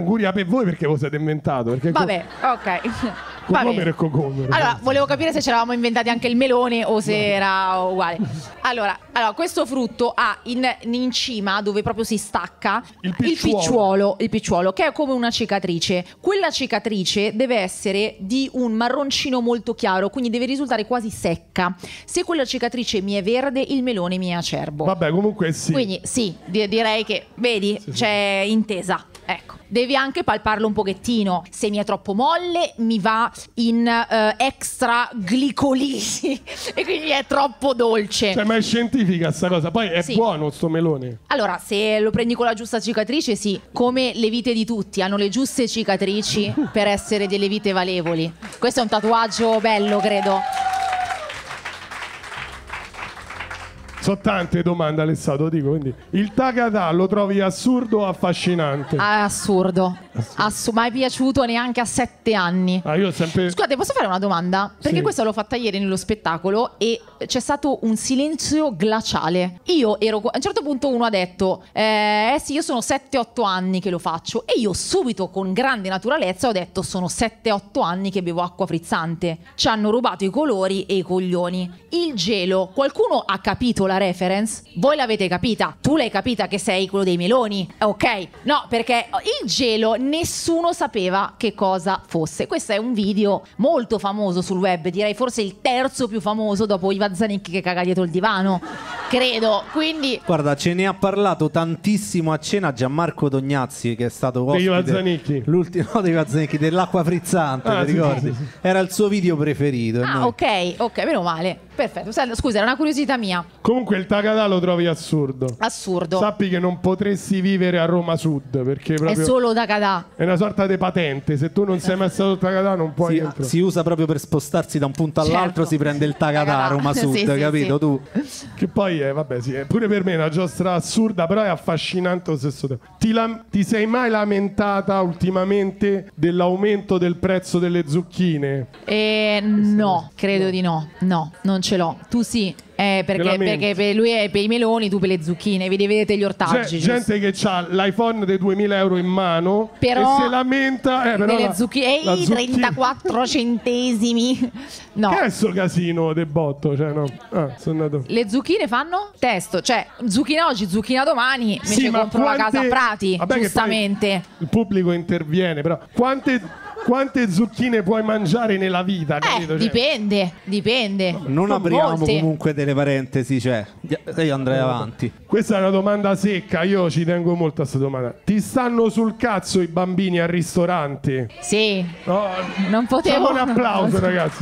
Anguria per voi perché voi siete inventato. Perché Vabbè, ok. Cocomero e cocomero. Allora, volevo capire se ci eravamo inventati anche il melone o se era uguale. Allora, questo frutto ha in cima, dove proprio si stacca, il picciuolo, che è come una cicatrice. Quella cicatrice deve essere di un marroncino molto chiaro, quindi deve risultare quasi secca. Se quella cicatrice mi è verde, il melone mi è acerbo. Vabbè, comunque sì. Quindi sì, direi che, vedi, c'è intesa. Ecco. Devi anche palparlo un pochettino. Se mi è troppo molle, mi va in extra glicolisi e quindi è troppo dolce. Cioè, ma è scientifica sta cosa. Poi è buono sto melone. Allora, se lo prendi con la giusta cicatrice, sì. Come le vite di tutti, hanno le giuste cicatrici per essere delle vite valevoli. Questo è un tatuaggio bello, credo. Sono tante domande, Alessandro, dico, quindi il Tagadà lo trovi assurdo o affascinante? Assurdo. Mai piaciuto neanche a 7 anni. Io sempre... Scusate, posso fare una domanda? Perché questa l'ho fatta ieri nello spettacolo e c'è stato un silenzio glaciale. Io ero... A un certo punto uno ha detto sì, io sono 7-8 anni che lo faccio. E io subito con grande naturalezza ho detto sono 7-8 anni che bevo acqua frizzante. Ci hanno rubato i colori e i coglioni. Il gelo, qualcuno ha capito la reference? Voi l'avete capita? Tu l'hai capita che sei quello dei meloni? Ok. No, perché il gelo nessuno sapeva che cosa fosse. Questo è un video molto famoso sul web, direi forse il terzo più famoso dopo Ivan Zanicchi che caga dietro il divano, credo. Quindi guarda, ce ne ha parlato tantissimo a cena Gianmarco Tognazzi, che è stato ospite. Ivan Zanicchi. L'ultimo di Ivan Zanicchi, dell'acqua frizzante, ti ricordi? Sì. Era il suo video preferito. Ok, meno male. Perfetto. Scusa, era una curiosità mia. Comunque il Tagadà lo trovi assurdo. Assurdo. Sappi che non potresti vivere a Roma Sud perché proprio è solo Tagadà. È una sorta di patente. Se tu non sei mai stato a Tagadà non puoi entrare. Si usa proprio per spostarsi da un punto all'altro, si prende il Tagadà a Roma Sud, capito tu? Che poi vabbè, sì, pure per me è una giostra assurda, però è affascinante allo stesso tempo. Ti sei mai lamentata ultimamente dell'aumento del prezzo delle zucchine? No, credo di no. No, non ce l'ho. Tu sì. Perché per lui è per i meloni, tu per le zucchine, vi vedete gli ortaggi. Gente che ha l'iPhone dei 2000 euro in mano, però, e si lamenta però delle zucchine e i 34 centesimi. No. Che è sto casino del botto? Cioè, no. Sono andato. Le zucchine fanno testo, cioè zucchina oggi, zucchina domani, invece compro la casa a Prati. Vabbè, giustamente il pubblico interviene, però quante zucchine puoi mangiare nella vita? Capito? Dipende. Non apriamo comunque delle parentesi, cioè io andrei avanti. Questa è una domanda secca, io ci tengo molto a questa domanda. Ti stanno sul cazzo i bambini al ristorante? Sì. No, non potevo. Facciamo un applauso, ragazzi.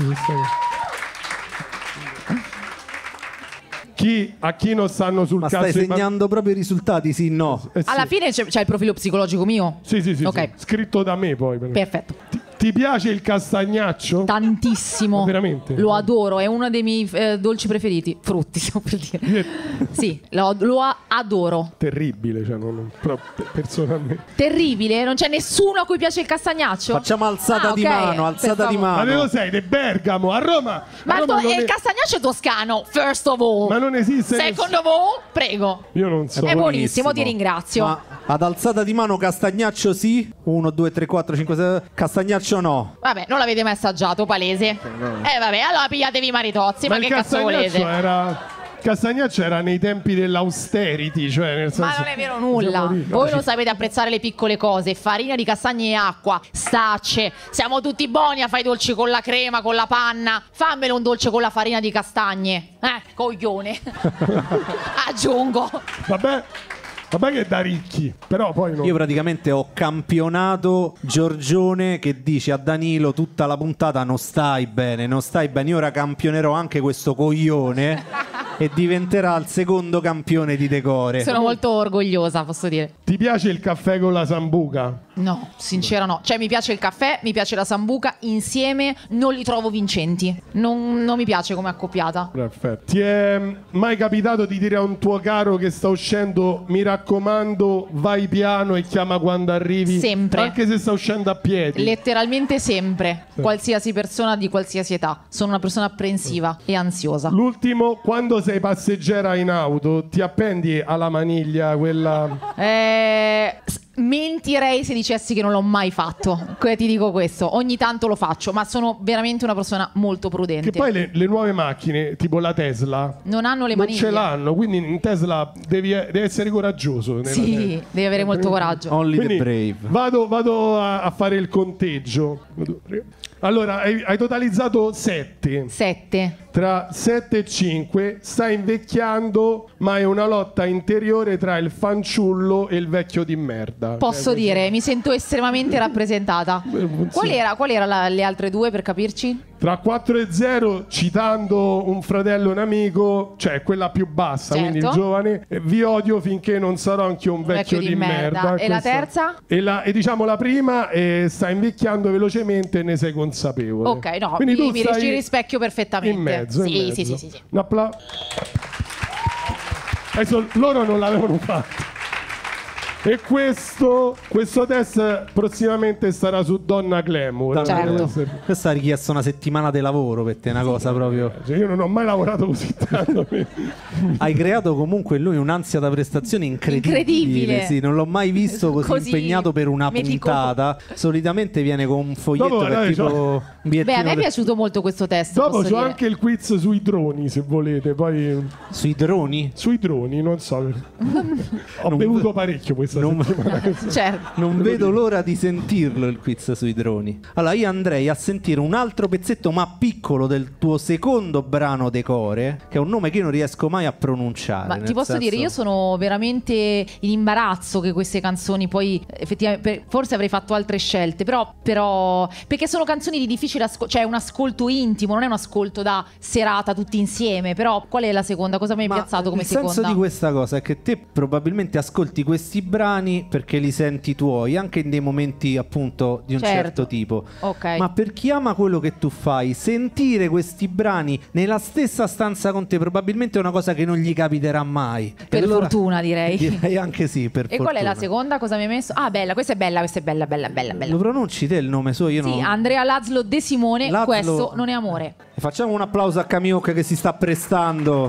A chi non stanno sul cazzo? Ma stai segnando proprio i risultati, sì, no? Sì. Alla fine c'è il profilo psicologico mio? Sì. Okay. Scritto da me poi. Perfetto. Ti piace il castagnaccio? Tantissimo. Ma veramente? Lo adoro, è uno dei miei dolci preferiti. Frutti, stiamo per dire. Sì, lo adoro. Terribile, cioè però personalmente. Terribile? Non c'è nessuno a cui piace il castagnaccio? Facciamo alzata di mano, alzata di mano. Ma dove sei? Di Bergamo, a Roma. Ma il castagnaccio è toscano, first of all. Ma non esiste. Second of all, prego. Io non so. È buonissimo, ti ringrazio. Ma ad alzata di mano castagnaccio sì? 1, 2, 3, 4, 5, 6. Castagnaccio no. Vabbè, non l'avete mai assaggiato, palese. Vabbè, allora pigliatevi i maritozzi. Ma che cazzo volete? Castagnaccio era nei tempi dell'austerity, cioè nel senso... Ma non è vero nulla. Voi non sapete apprezzare le piccole cose. Farina di castagne e acqua, stacce. Siamo tutti buoni a fare i dolci con la crema, con la panna. Fammelo un dolce con la farina di castagne. Coglione. Aggiungo. Vabbè che è da ricchi, però poi no. Io praticamente ho campionato Giorgione che dice a Danilo tutta la puntata non stai bene. Io ora campionerò anche questo coglione e diventerà il secondo campione di Decore. Sono molto orgogliosa, posso dire. Ti piace il caffè con la sambuca? No, sincera no. Cioè mi piace il caffè, mi piace la sambuca, insieme non li trovo vincenti. Non mi piace come accoppiata. Perfetto. Ti è mai capitato di dire a un tuo caro che sta uscendo mi raccomando vai piano e chiama quando arrivi? Sempre. Anche se sta uscendo a piedi? Letteralmente sempre. Sì. Qualsiasi persona di qualsiasi età. Sono una persona apprensiva e ansiosa. L'ultimo, quando sei passeggera in auto ti appendi alla maniglia quella... mentirei se dicessi che non l'ho mai fatto. Ti dico questo, ogni tanto lo faccio, ma sono veramente una persona molto prudente. Che poi le nuove macchine, tipo la Tesla, non hanno le maniglie. Non ce l'hanno, quindi in Tesla devi essere coraggioso. Sì, devi avere molto coraggio. Only quindi the brave. Vado a fare il conteggio. Allora, hai totalizzato 7. 7. Tra 7 e 5 stai invecchiando, ma è una lotta interiore tra il fanciullo e il vecchio di merda. Posso dire, mi sento estremamente rappresentata. Qual era le altre due, per capirci? Tra 4 e 0, citando un fratello e un amico, cioè quella più bassa, certo. Quindi il giovane, vi odio finché non sarò anch'io un vecchio di merda. E la terza? E diciamo la prima, sta invecchiando velocemente e ne sei consapevole. Ok, no, quindi tu mi rispecchio perfettamente. In mezzo. Sì. Un applauso. Adesso loro non l'avevano fatto. E questo test prossimamente starà su Donna Glamour. Certo. Questa ha richiesto una settimana di lavoro per te, una cosa proprio. Cioè, io non ho mai lavorato così tanto. Hai creato comunque in lui un'ansia da prestazione incredibile. Sì, non l'ho mai visto così impegnato per una puntata. Solitamente viene con un foglietto tipo Beh, a me è piaciuto molto questo test. Dopo c'ho anche il quiz sui droni, se volete. Poi sui droni? Sui droni, non so. Ho bevuto parecchio questa settimana. Certo. Non vedo l'ora di sentirlo il quiz sui droni. Allora io andrei a sentire un altro pezzetto ma piccolo del tuo secondo brano Decore, che è un nome che io non riesco mai a pronunciare. Ma ti posso dire, io sono veramente in imbarazzo che queste canzoni poi effettivamente forse avrei fatto altre scelte, però perché sono canzoni di difficile ascolto, cioè un ascolto intimo, non è un ascolto da serata tutti insieme. Però qual è la seconda? Cosa mi hai piazzato come seconda? Il senso di questa cosa è che te probabilmente ascolti questi brani perché li senti tuoi, anche in dei momenti appunto di un certo tipo. Okay. Ma per chi ama quello che tu fai, sentire questi brani nella stessa stanza con te probabilmente è una cosa che non gli capiterà mai. Per allora, fortuna direi. Direi anche sì, per fortuna. E qual è la seconda? Cosa mi hai messo? Ah, bella, questa è bella. Lo pronunci te il nome suo? Io sì, no. Andrea Lazlo De Simone, questo non è amore. E facciamo un applauso a Camioc che si sta prestando.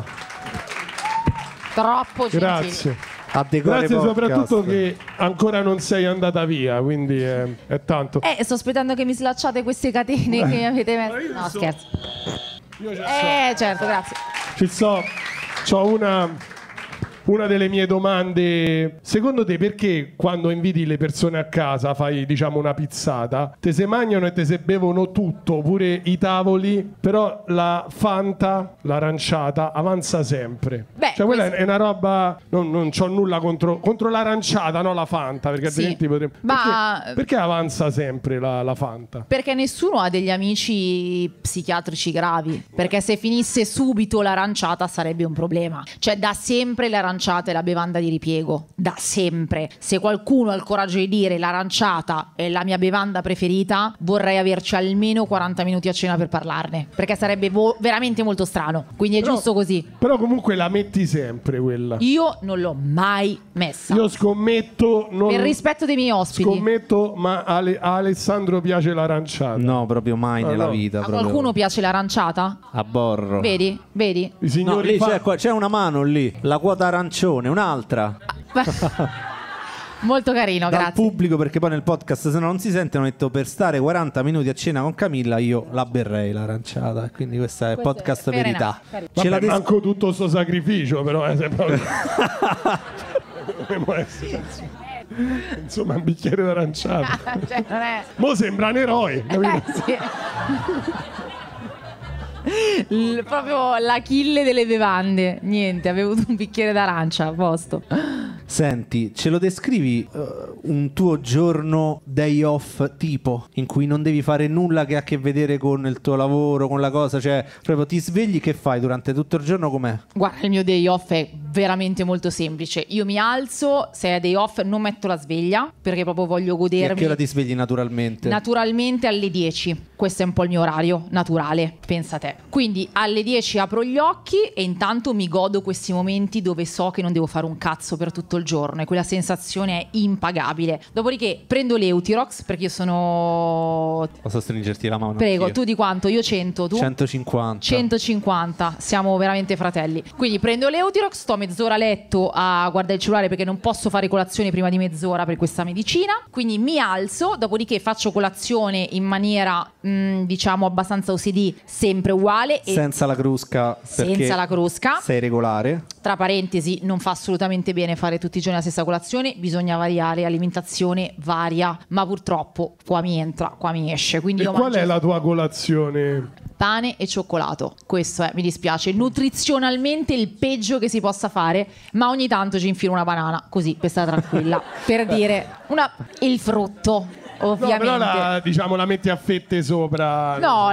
Troppo gentile. Grazie. Grazie soprattutto che ancora non sei andata via, quindi è tanto. Sto aspettando che mi slacciate queste catene che mi avete messo. No, scherzo. Io certo, grazie. Ci so, c'ho una delle mie domande. Secondo te perché quando inviti le persone a casa fai diciamo una pizzata, te se mangiano e te se bevono tutto, pure i tavoli, però la Fanta, l'aranciata avanza sempre? Beh, cioè quella è una roba, non c'ho nulla contro l'aranciata, no, la Fanta, perché altrimenti potremmo... Perché avanza sempre la Fanta? Perché nessuno ha degli amici psichiatrici gravi, perché se finisse subito l'aranciata sarebbe un problema. Cioè da sempre l'aranciata è la bevanda di ripiego, da sempre. Se qualcuno ha il coraggio di dire l'aranciata è la mia bevanda preferita, vorrei averci almeno 40 minuti a cena per parlarne, perché sarebbe veramente molto strano. Quindi è giusto così. Però comunque la metti sempre quella. Io non l'ho mai messa. Io scommetto per rispetto dei miei ospiti. Scommetto, ma a Alessandro piace l'aranciata? No, proprio mai nella vita. A qualcuno piace l'aranciata? A borro. Vedi? I signori c'è una mano lì, la quota arancione, un'altra. Molto carino, dal grazie. pubblico, perché poi nel podcast se no non si sente, hanno detto per stare 40 minuti a cena con Camilla io la berrei l'aranciata, quindi questa è podcast verità. Vabbè, manco tutto sto sacrificio, però se proprio... Insomma, un bicchiere d'aranciata. Cioè, non è... Mo sembra un eroe, sì. Proprio l'Achille delle bevande. Niente, avevo avuto un bicchiere d'arancia a posto. Senti, ce lo descrivi un tuo giorno day off tipo, in cui non devi fare nulla che ha a che vedere con il tuo lavoro, con la cosa, cioè proprio ti svegli, che fai durante tutto il giorno, com'è? Guarda, il mio day off è veramente molto semplice. Io mi alzo, se è day off non metto la sveglia, perché proprio voglio godermi. E a che ora ti svegli naturalmente? Naturalmente alle 10. Questo è un po' il mio orario naturale, pensa te. Quindi alle 10 apro gli occhi e intanto mi godo questi momenti dove so che non devo fare un cazzo per tutto il giorno, e quella sensazione è impagabile. Dopodiché prendo l'Eutirox, perché io sono... Posso stringerti la mano? Prego, anch'io. tu di quanto? Io 100, tu? 150. 150, siamo veramente fratelli. Quindi prendo l'Eutirox, sto mezz'ora a letto a guardare il cellulare perché non posso fare colazione prima di mezz'ora per questa medicina, quindi mi alzo, dopodiché faccio colazione in maniera diciamo abbastanza OCD, sempre uguale e senza la crusca, senza la crusca. Sei regolare. Tra parentesi, non fa assolutamente bene fare tutti i giorni la stessa colazione, bisogna variare, alimentazione varia, ma purtroppo qua mi entra, qua mi esce. Quindi e qual è la tua colazione? Pane e cioccolato, questo è, mi dispiace, nutrizionalmente il peggio che si possa fare, ma ogni tanto ci infilo una banana, così per stare tranquilla, per dire il frutto. Ovviamente. No, però diciamo la metti a fette sopra. No,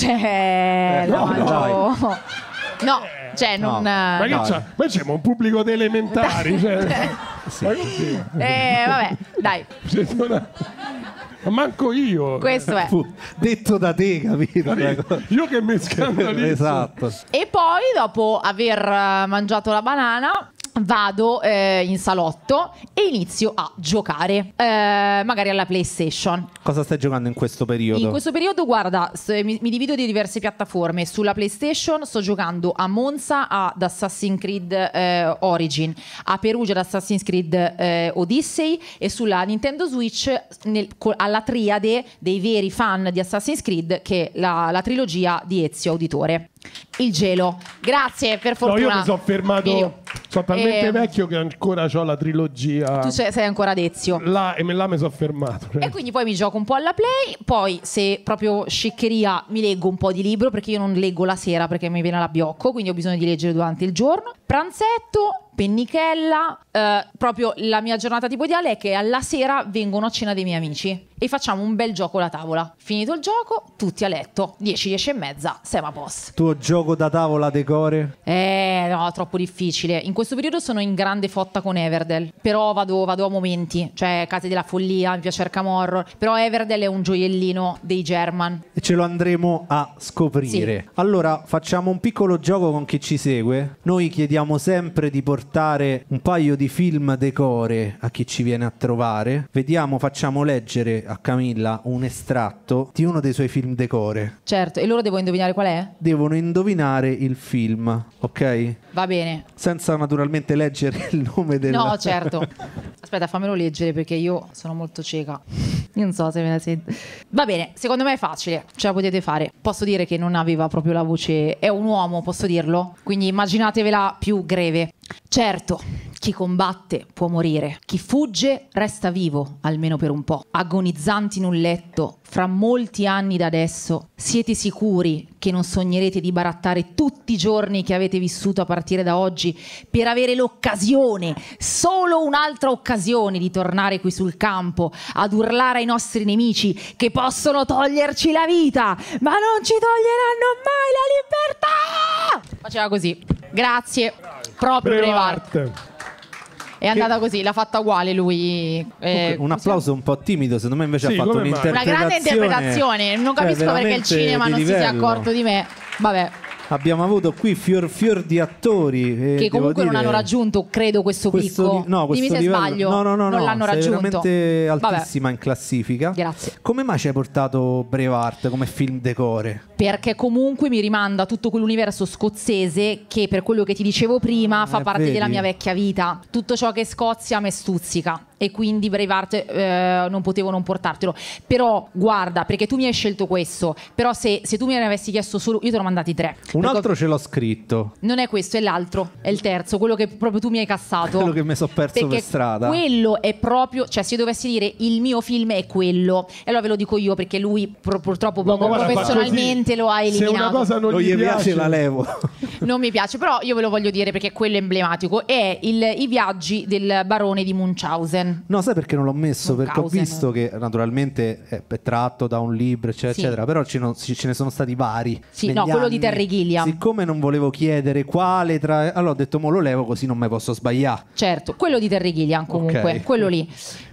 non. Ma che c'è? Ma c'è un pubblico di elementari. Sì. Vabbè, dai. Ma manco io. Questo è. Detto da te, capito? Io che mi scandalizzo. Esatto. E poi, dopo aver mangiato la banana, vado in salotto e inizio a giocare, magari alla PlayStation. Cosa stai giocando in questo periodo? In questo periodo, guarda, mi divido di diverse piattaforme. Sulla PlayStation sto giocando a Monza ad Assassin's Creed Origin, a Perugia ad Assassin's Creed Odyssey, e sulla Nintendo Switch alla triade dei veri fan di Assassin's Creed, che è la trilogia di Ezio Auditore. Il gelo, grazie, per fortuna. No, io mi sono fermato. Sono talmente vecchio che ancora ho la trilogia. Tu sei ancora ad Ezio. Là mi sono fermato. E quindi poi mi gioco un po' alla Play. Poi, se proprio sciccheria, mi leggo un po' di libro, perché io non leggo la sera perché mi viene l'abbiocco, quindi ho bisogno di leggere durante il giorno. Pranzetto, pennichella. Proprio la mia giornata tipo ideale è che alla sera vengono a cena dei miei amici e facciamo un bel gioco alla tavola. Finito il gioco, tutti a letto, 10, 10 e mezza, siamo a posto. Tuo gioco da tavola decore? No, troppo difficile. In questo periodo sono in grande fotta con Everdell, però vado a momenti, cioè Case della Follia, mi piace Arkham Horror, però Everdell è un gioiellino dei German. E ce lo andremo a scoprire. Sì. Allora, facciamo un piccolo gioco con chi ci segue. Noi chiediamo sempre di portare un paio di film decore a chi ci viene a trovare. Vediamo, facciamo leggere a Camilla un estratto di uno dei suoi film decore. Certo, e loro devono indovinare qual è? Devono indovinare il film, ok? Va bene. Senza naturalmente leggere il nome del... No, certo. Aspetta, fammelo leggere perché io sono molto cieca. Io non so se me la sento. Va bene, secondo me è facile, ce la potete fare. Posso dire che non aveva proprio la voce... È un uomo, posso dirlo? Quindi immaginatevela più greve. Certo, chi combatte può morire, chi fugge resta vivo, almeno per un po'. Agonizzanti in un letto, fra molti anni da adesso, siete sicuri che non sognerete di barattare tutti i giorni che avete vissuto a partire da oggi per avere l'occasione, solo un'altra occasione, di tornare qui sul campo ad urlare ai nostri nemici che possono toglierci la vita, ma non ci toglieranno mai la libertà! Faceva così. Grazie. Proprio Braveheart. È andata così, l'ha fatta uguale lui. Un applauso un po' timido, secondo me invece ha fatto un'interpretazione. Una grande interpretazione. Non capisco perché il cinema non si sia accorto di me. Vabbè. Abbiamo avuto qui fior di attori che comunque non hanno raggiunto, credo, questo picco. No, questo dimmi se livello. sbaglio. No, non l'hanno raggiunto. Veramente altissima in classifica. Grazie. Come mai ci hai portato Braveheart come film decore? Perché comunque mi rimanda a tutto quell'universo scozzese che, per quello che ti dicevo prima, fa parte della mia vecchia vita. Tutto ciò che è Scozia a me stuzzica, e quindi Braveheart non potevo non portartelo. Però guarda, perché tu mi hai scelto questo, però se tu me ne avessi chiesto solo, io te ne ho mandati 3. Un altro ce l'ho scritto. Non è questo, è l'altro, è il terzo, quello che proprio tu mi hai cassato. Quello che mi sono perso per strada. Quello è proprio, cioè se io dovessi dire il mio film è quello, e allora ve lo dico io, perché lui purtroppo professionalmente lo ha eliminato. Se una cosa non gli piace la levo. Non mi piace, però io ve lo voglio dire perché quello è emblematico. È i viaggi del barone di Munchausen. No, sai perché non l'ho messo? Perché ho visto che naturalmente è tratto da un libro, eccetera, sì, eccetera, però ce ne sono stati vari. Sì, no, quello anni. Di Terry Gilliam. Siccome non volevo chiedere quale tra... Allora ho detto, mo lo levo così non mi posso sbagliare. Certo, quello di Terry Gilliam comunque, okay, quello lì.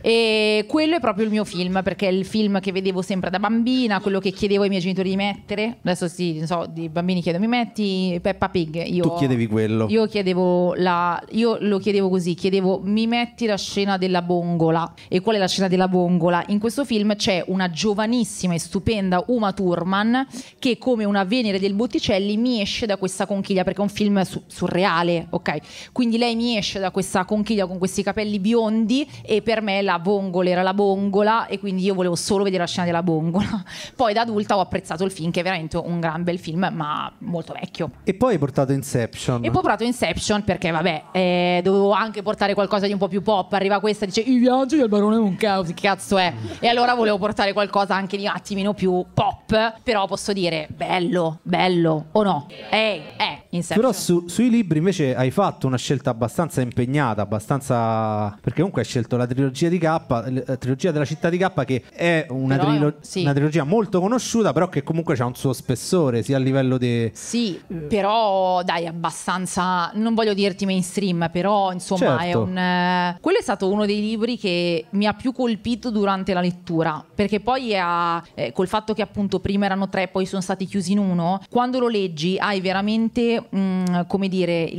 E quello è proprio il mio film, perché è il film che vedevo sempre da bambina, quello che chiedevo ai miei genitori di mettere. Adesso sì, non so, i bambini chiedono, mi metti Peppa Pig? Pig. Tu chiedevi quello. Io lo chiedevo così, chiedevo mi metti la scena della bongola. E qual è la scena della bongola? In questo film c'è una giovanissima e stupenda Uma Thurman che come una Venere del Botticelli mi esce da questa conchiglia, perché è un film surreale, ok? Quindi lei mi esce da questa conchiglia con questi capelli biondi e per me la bongola era la bongola e quindi io volevo solo vedere la scena della bongola. Poi da adulta ho apprezzato il film, che è veramente un gran bel film, ma molto vecchio. E poi hai portato Inception. E poi ho portato Inception perché vabbè, dovevo anche portare qualcosa di un po' più pop. Arriva questa e dice i viaggi del barone Munchausen, che cazzo è? E allora volevo portare qualcosa anche di un attimino più pop. Però posso dire bello o no? Inception. Però sui libri invece hai fatto una scelta abbastanza impegnata, perché comunque hai scelto la trilogia di K, la trilogia della città di K, che è una trilogia molto conosciuta, però che comunque ha un suo spessore sia a livello di... Sì, però dai, abbastanza, non voglio dirti mainstream, però insomma certo. Quello è stato uno dei libri che mi ha più colpito durante la lettura, perché poi col fatto che appunto prima erano 3, poi sono stati chiusi in uno, quando lo leggi hai veramente come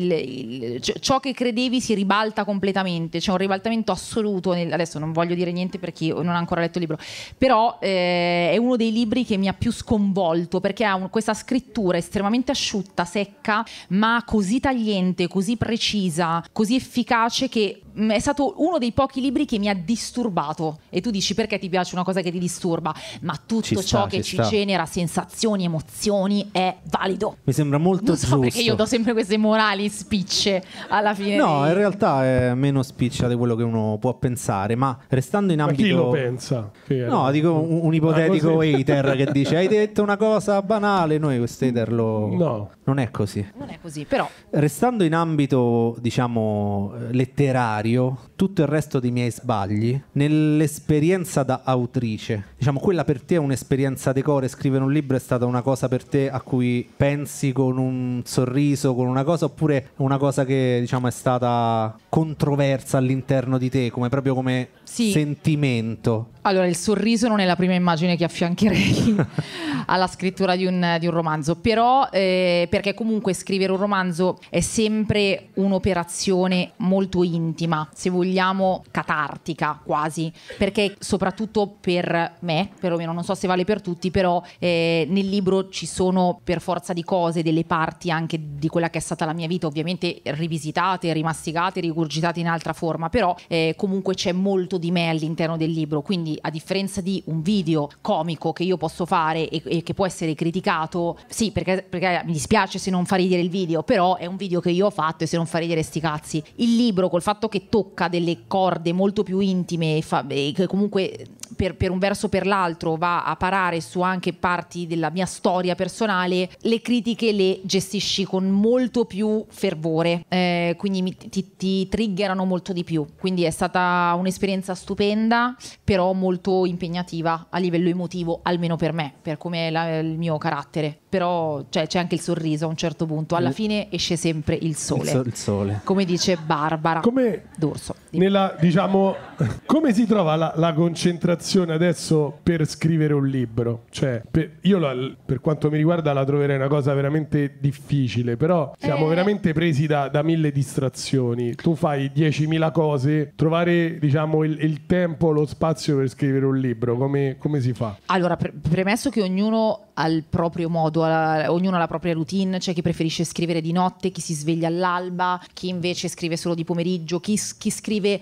dire ciò che credevi si ribalta completamente, c'è un ribaltamento assoluto adesso non voglio dire niente perché io non ho ancora letto il libro, però è uno dei libri che mi ha più sconvolto, perché ha questa scrittura estremamente asciutta, secca, ma così tagliente, così precisa, così efficace, che è stato uno dei pochi libri che mi ha disturbato. E tu dici perché ti piace una cosa che ti disturba, ma tutto ciò che ci genera sensazioni, emozioni è valido. Mi sembra molto giusto, perché io do sempre queste morali spicce alla fine. No, in realtà è meno spiccia di quello che uno può pensare, ma restando in ambito... Ma chi lo pensa? No, dico un ipotetico hater che dice hai detto una cosa banale, noi questo hater No. Non è così. Non è così, però... Restando in ambito, diciamo, letterario, tutto il resto dei miei sbagli, nell'esperienza da autrice, diciamo, quella per te è un'esperienza decore, scrivere un libro è stata una cosa per te a cui pensi con un sorriso, con una cosa, oppure una cosa che, diciamo, è stata controversa all'interno di te, proprio come sentimento? Allora, il sorriso non è la prima immagine che affiancherei alla scrittura di un romanzo, però perché comunque scrivere un romanzo è sempre un'operazione molto intima, se vogliamo catartica quasi, perché soprattutto per me, perlomeno non so se vale per tutti, però nel libro ci sono per forza di cose delle parti anche di quella che è stata la mia vita, ovviamente rivisitate, rimasticate, rigurgitate in altra forma, però comunque c'è molto di me all'interno del libro, quindi a differenza di un video comico che io posso fare e che può essere criticato, sì, perché mi dispiace se non fa ridere il video, però è un video che io ho fatto e se non fa ridere sti cazzi. Il libro, col fatto che tocca delle corde molto più intime e che comunque per un verso o per l'altro va a parare su anche parti della mia storia personale, le critiche le gestisci con molto più fervore, quindi ti triggerano molto di più, quindi è stata un'esperienza stupenda, però molto impegnativa a livello emotivo, almeno per me, per come è il mio carattere. Però c'è anche il sorriso a un certo punto, alla fine esce sempre il sole, il sole. come dice Barbara D'Urso. Diciamo, come si trova la concentrazione adesso per scrivere un libro? Cioè, io per quanto mi riguarda la troverei una cosa veramente difficile, però siamo veramente presi da mille distrazioni. Tu fai 10.000 cose, trovare, diciamo, il tempo, lo spazio per scrivere un libro, come si fa? Allora, premesso che ognuno ha il proprio modo, ognuno ha la propria routine, c'è chi preferisce scrivere di notte, chi si sveglia all'alba, chi invece scrive solo di pomeriggio, chi scrive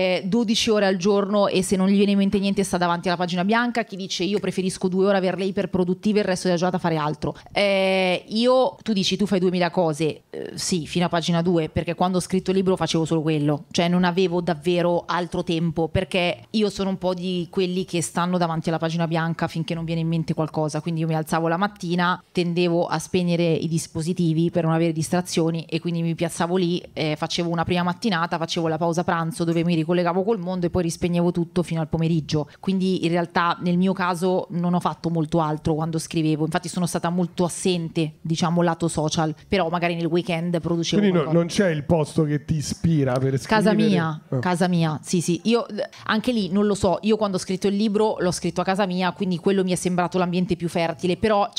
12 ore al giorno e se non gli viene in mente niente sta davanti alla pagina bianca, chi dice io preferisco 2 ore averle iperproduttive e il resto della giornata fare altro. Tu dici tu fai 2000 cose, sì, fino a pagina 2, perché quando ho scritto il libro facevo solo quello, cioè non avevo davvero altro tempo, perché io sono un po' di quelli che stanno davanti alla pagina bianca finché non viene in mente qualcosa, quindi io mi alzavo la mattina, tendevo a spegnere i dispositivi per non avere distrazioni e quindi mi piazzavo lì, facevo una prima mattinata, facevo la pausa pranzo dove mi ricollegavo col mondo e poi rispegnevo tutto fino al pomeriggio. Quindi in realtà nel mio caso non ho fatto molto altro quando scrivevo, infatti sono stata molto assente, diciamo, lato social, però magari nel weekend producevo quindi non c'è il posto che ti ispira per scrivere? Casa mia, sì, io anche lì non lo so, io quando ho scritto il libro l'ho scritto a casa mia, quindi quello mi è sembrato l'ambiente più fertile, però c'è anche da dire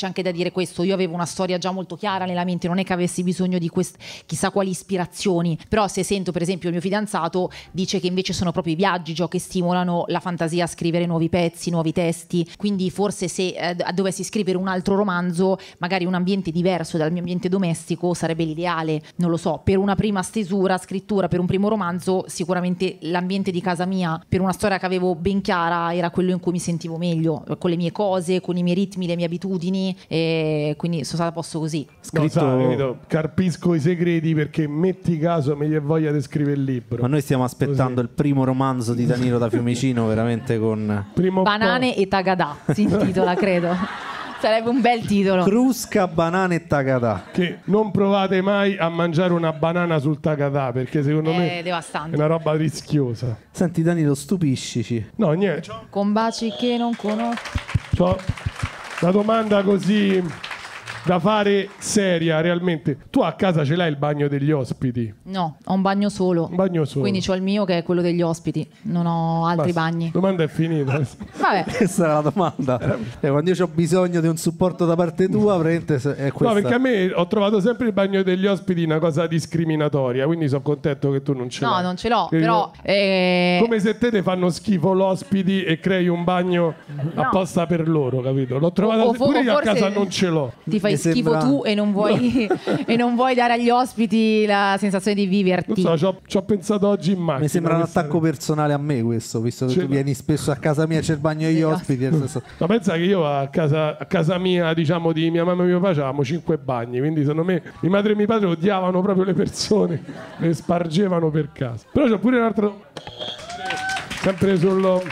dire questo, io avevo una storia già molto chiara nella mente, non è che avessi bisogno di chissà quali ispirazioni, però se sento per esempio il mio fidanzato dice che invece sono proprio i viaggi che stimolano la fantasia a scrivere nuovi pezzi, nuovi testi, quindi forse se dovessi scrivere un altro romanzo, magari un ambiente diverso dal mio ambiente domestico sarebbe l'ideale, non lo so, per una prima scrittura, per un primo romanzo, sicuramente l'ambiente di casa mia, per una storia che avevo ben chiara, era quello in cui mi sentivo meglio, con le mie cose, con i miei ritmi, le mie abitudini, e quindi sono stata a posto così. Carpisco i segreti perché metti caso mi è voglia di scrivere il libro. Ma noi stiamo aspettando il primo romanzo di Danilo da Fiumicino, veramente con Banane e Tagadà si intitola, credo. Sarebbe un bel titolo. Crusca, banane e Tagadà. Che non provate mai a mangiare una banana sul Tagadà, perché secondo me è devastante, è una roba rischiosa. Senti Danilo, stupiscici. No, niente. Con baci che non conosco. C'ho una domanda così da fare seria, realmente. Tu a casa ce l'hai il bagno degli ospiti? No, ho un bagno solo. Un bagno solo. Quindi c'ho il mio che è quello degli ospiti. Non ho altri bagni. La domanda è finita. Vabbè. Questa è la domanda. Quando io ho bisogno di un supporto da parte tua, praticamente è questa. No, perché a me ho trovato sempre il bagno degli ospiti una cosa discriminatoria, quindi sono contento che tu non ce l'hai. No, non ce l'ho, Perché però come se te fanno schifo l'ospiti e crei un bagno apposta per loro, capito? L'ho trovato pure io a casa, non ce l'ho. Ti fai schifo tu e non vuoi e non vuoi dare agli ospiti la sensazione di viverti. Non so, ci ho pensato oggi in macchina. Mi sembra un attacco personale a me questo, visto che tu vieni spesso a casa mia, c'è il bagno degli ospiti. Ma pensa che io a casa mia, diciamo, di mia mamma e mio papà avevamo 5 bagni, quindi secondo me mia madre e mio padre odiavano proprio le persone, le spargevano per casa. Però c'ho pure un altro, sempre sullo...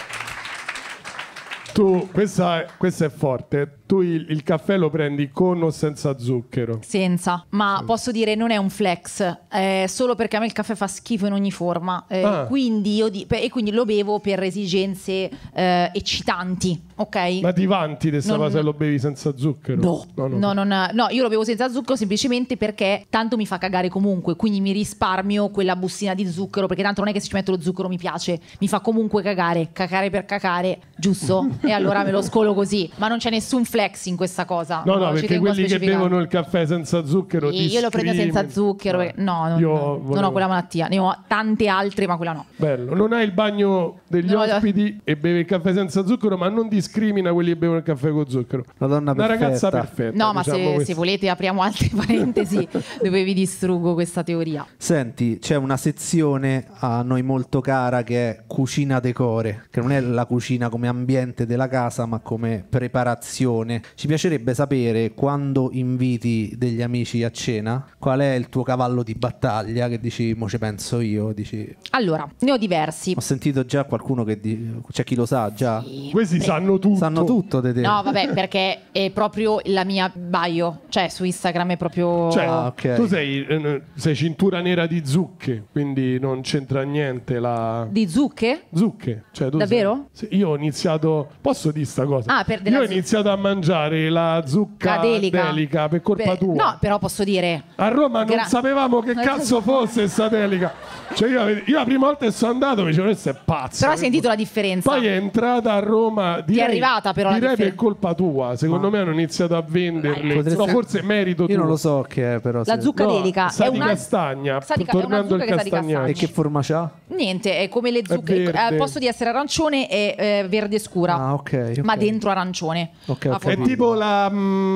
Tu, questa è forte. Tu il caffè lo prendi con o senza zucchero? Senza, ma posso dire non è un flex, solo perché a me il caffè fa schifo in ogni forma, quindi quindi lo bevo per esigenze eccitanti, ok? Ma ti vanti di questa cosa e lo bevi senza zucchero? No, io lo bevo senza zucchero semplicemente perché tanto mi fa cagare comunque, quindi mi risparmio quella bustina di zucchero, perché tanto non è che se ci metto lo zucchero mi piace, mi fa comunque cacare per cacare, giusto? E allora me lo scolo così, ma non c'è nessun flex in questa cosa. No, perché quelli che bevono il caffè senza zucchero io lo prendo senza zucchero perché, non ho quella malattia, ne ho tante altre ma quella no. Bello, non hai il bagno degli ospiti e bevi il caffè senza zucchero, ma non discrimina quelli che bevono il caffè con zucchero. Una ragazza perfetta. No, ma se volete apriamo altre parentesi dove vi distruggo questa teoria. Senti, c'è una sezione a noi molto cara che è cucina decore, che non è la cucina come ambiente della casa ma come preparazione. Ci piacerebbe sapere, quando inviti degli amici a cena, qual è il tuo cavallo di battaglia che dici mo ci penso io, dici... Allora, ne ho diversi. Ho sentito già qualcuno che c'è chi lo sa già. Sì, questi sanno tutto di te. No, vabbè, perché è proprio la mia bio, cioè su Instagram è proprio... Cioè, okay. Tu sei cintura nera di zucche, quindi non c'entra niente la... Di zucche? Zucche. Cioè, davvero? Io ho iniziato... Posso dire sta cosa? Io ho iniziato a mangiare la zucca delica per colpa tua. No, però posso dire... A Roma non sapevamo che cazzo fosse sta delica. Cioè io la prima volta che sono andato mi dicevo questo è pazzo. Però hai sentito la differenza. Poi è entrata a Roma. Ti è arrivata però la differenza. Direi per colpa tua. Secondo me hanno iniziato a venderle. No, forse è merito tuo. Io non lo so che è però. La zucca delica sa di castagna. Tornando al castagnato. E che forma c'ha? Niente, è come le zucche. Posso di essere arancione e verde scura. Ah, ok. Ma dentro arancione. È tipo la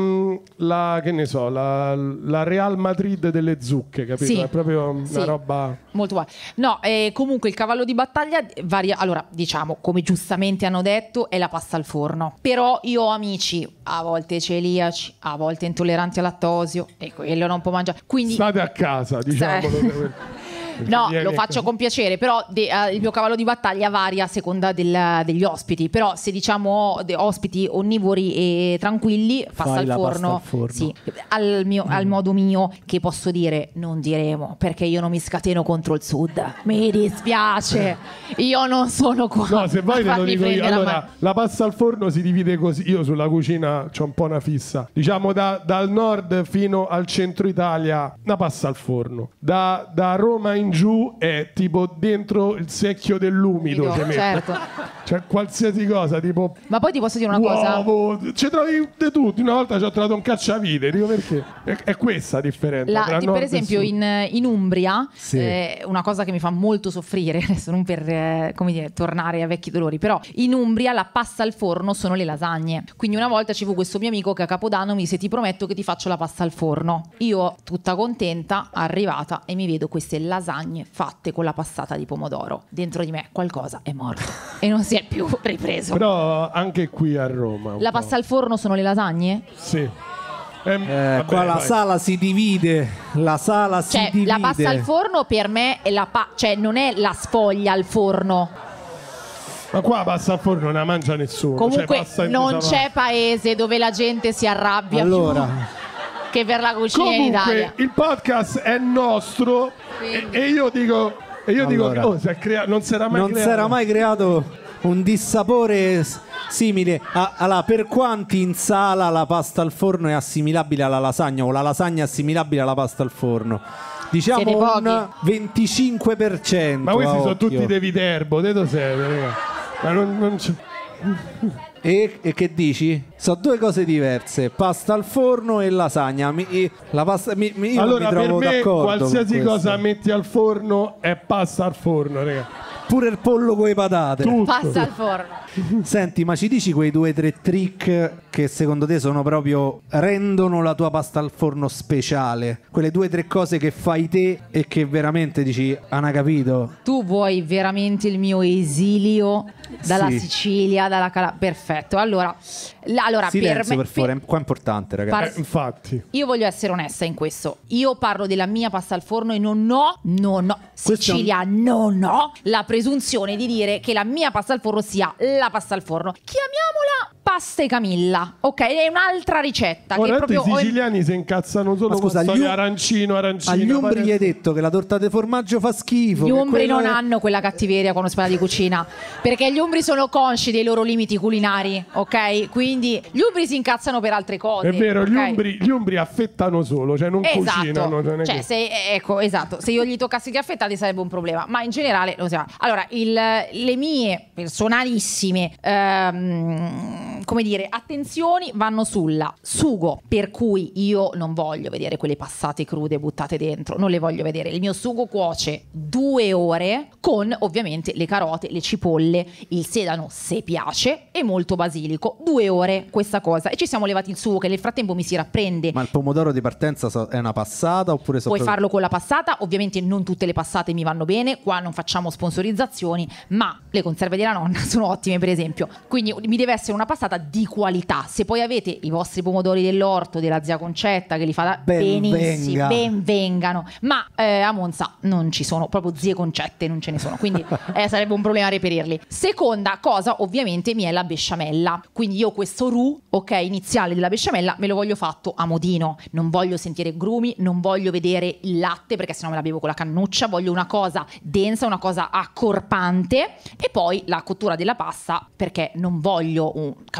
che ne so, la Real Madrid delle zucche, capito? Sì. È proprio una roba molto buona. No, comunque il cavallo di battaglia varia. Allora, diciamo, come giustamente hanno detto, è la pasta al forno. Però io ho amici, a volte celiaci, a volte intolleranti al lattosio, e quello non può mangiare. Quindi state a casa, diciamolo. No, lo faccio con piacere, però il mio cavallo di battaglia varia a seconda degli ospiti. Però se diciamo ospiti onnivori e tranquilli, pasta al forno. Sì, al modo mio, che posso dire, non diremo, perché io non mi scateno contro il sud. Mi dispiace, io non sono qua. No, se vuoi te lo dico io. Allora, la pasta al forno si divide così. Io sulla cucina c'ho un po' una fissa. Diciamo dal nord fino al centro Italia, una pasta al forno. Da Roma in in giù è tipo dentro il secchio dell'umido, certo. Cioè qualsiasi cosa, tipo... Ma poi ti posso dire una cosa? Ci trovi di tutti. Una volta ci ho trovato un cacciavite, dico perché? È questa la differenza tra per esempio in Umbria, sì. Una cosa che mi fa molto soffrire, adesso non per come dire, tornare a vecchi dolori, però in Umbria la pasta al forno sono le lasagne. Quindi una volta c'è questo mio amico che a Capodanno mi disse: ti prometto che ti faccio la pasta al forno. Io tutta contenta, arrivata, e mi vedo queste lasagne fatte con la passata di pomodoro. Dentro di me qualcosa è morto e non si è più ripreso. Però anche qui a Roma la pasta al forno sono le lasagne? Sì. Vabbè, qua la sala si divide. La sala si divide. La pasta al forno per me è cioè non è la sfoglia al forno. Ma qua la pasta al forno non la mangia nessuno. Comunque non c'è paese dove la gente si arrabbia più che per la cucina in Italia. Il podcast è nostro e io dico non si era mai creato un dissapore simile allora, per quanti in sala la pasta al forno è assimilabile alla lasagna o la lasagna è assimilabile alla pasta al forno? Diciamo un 25%. Ma questi sono tutti dei Viterbo, te sei, ma non c'è... E che dici? Sono due cose diverse, pasta al forno e lasagna. Io allora mi trovo per me qualsiasi cosa questo. metti al forno è pasta al forno, raga. Pure il pollo con le patate. Tutto. Pasta al forno. Senti, ma ci dici quei 2 o 3 trick che secondo te sono proprio rendono la tua pasta al forno speciale? Quelle 2 o 3 cose che fai te e che veramente dici hanno capito? Tu vuoi veramente il mio esilio dalla Sicilia, dalla Calabria? Perfetto. Allora silenzio, per favore, qua è importante, ragazzi. Infatti. Io voglio essere onesta in questo. Io parlo della mia pasta al forno e non ho Sicilia, non ho la presunzione di dire che la mia pasta al forno sia la pasta al forno. Chiamiamola pasta e Camilla, ok? È un'altra ricetta. Ora, che proprio i siciliani si incazzano solo con arancino. Agli umbri gli hai detto che la torta di formaggio fa schifo. Gli umbri non hanno quella cattiveria quando si parla di cucina, perché gli umbri sono consci dei loro limiti culinari, ok? Quindi gli umbri si incazzano per altre cose. È vero, okay? gli umbri affettano solo, cioè non cucinano. Cioè, se io gli toccassi gli affettati sarebbe un problema, ma in generale lo sa. Allora, le mie personalissime come dire, attenzioni vanno sulla sugo, per cui io non voglio vedere quelle passate crude buttate dentro, non le voglio vedere. Il mio sugo cuoce 2 ore con ovviamente le carote, le cipolle, il sedano se piace e molto basilico. 2 ore questa cosa e ci siamo levati il sugo che nel frattempo mi si rapprende. Ma il pomodoro di partenza è una passata oppure puoi farlo con la passata? Ovviamente non tutte le passate mi vanno bene, qua non facciamo sponsorizzazioni, ma le conserve della nonna sono ottime, per esempio. Quindi mi deve essere una passata di qualità. Se poi avete i vostri pomodori dell'orto della zia Concetta che li fa benissimo, ben vengano, ma a Monza non ci sono proprio zie Concette, non ce ne sono, quindi sarebbe un problema reperirli. Seconda cosa, ovviamente, mi è la besciamella. Quindi io questo roux, ok, iniziale della besciamella me lo voglio fatto a modino, non voglio sentire grumi, non voglio vedere il latte perché sennò me la bevo con la cannuccia, voglio una cosa densa, una cosa accorpante, e poi la cottura della pasta perché non voglio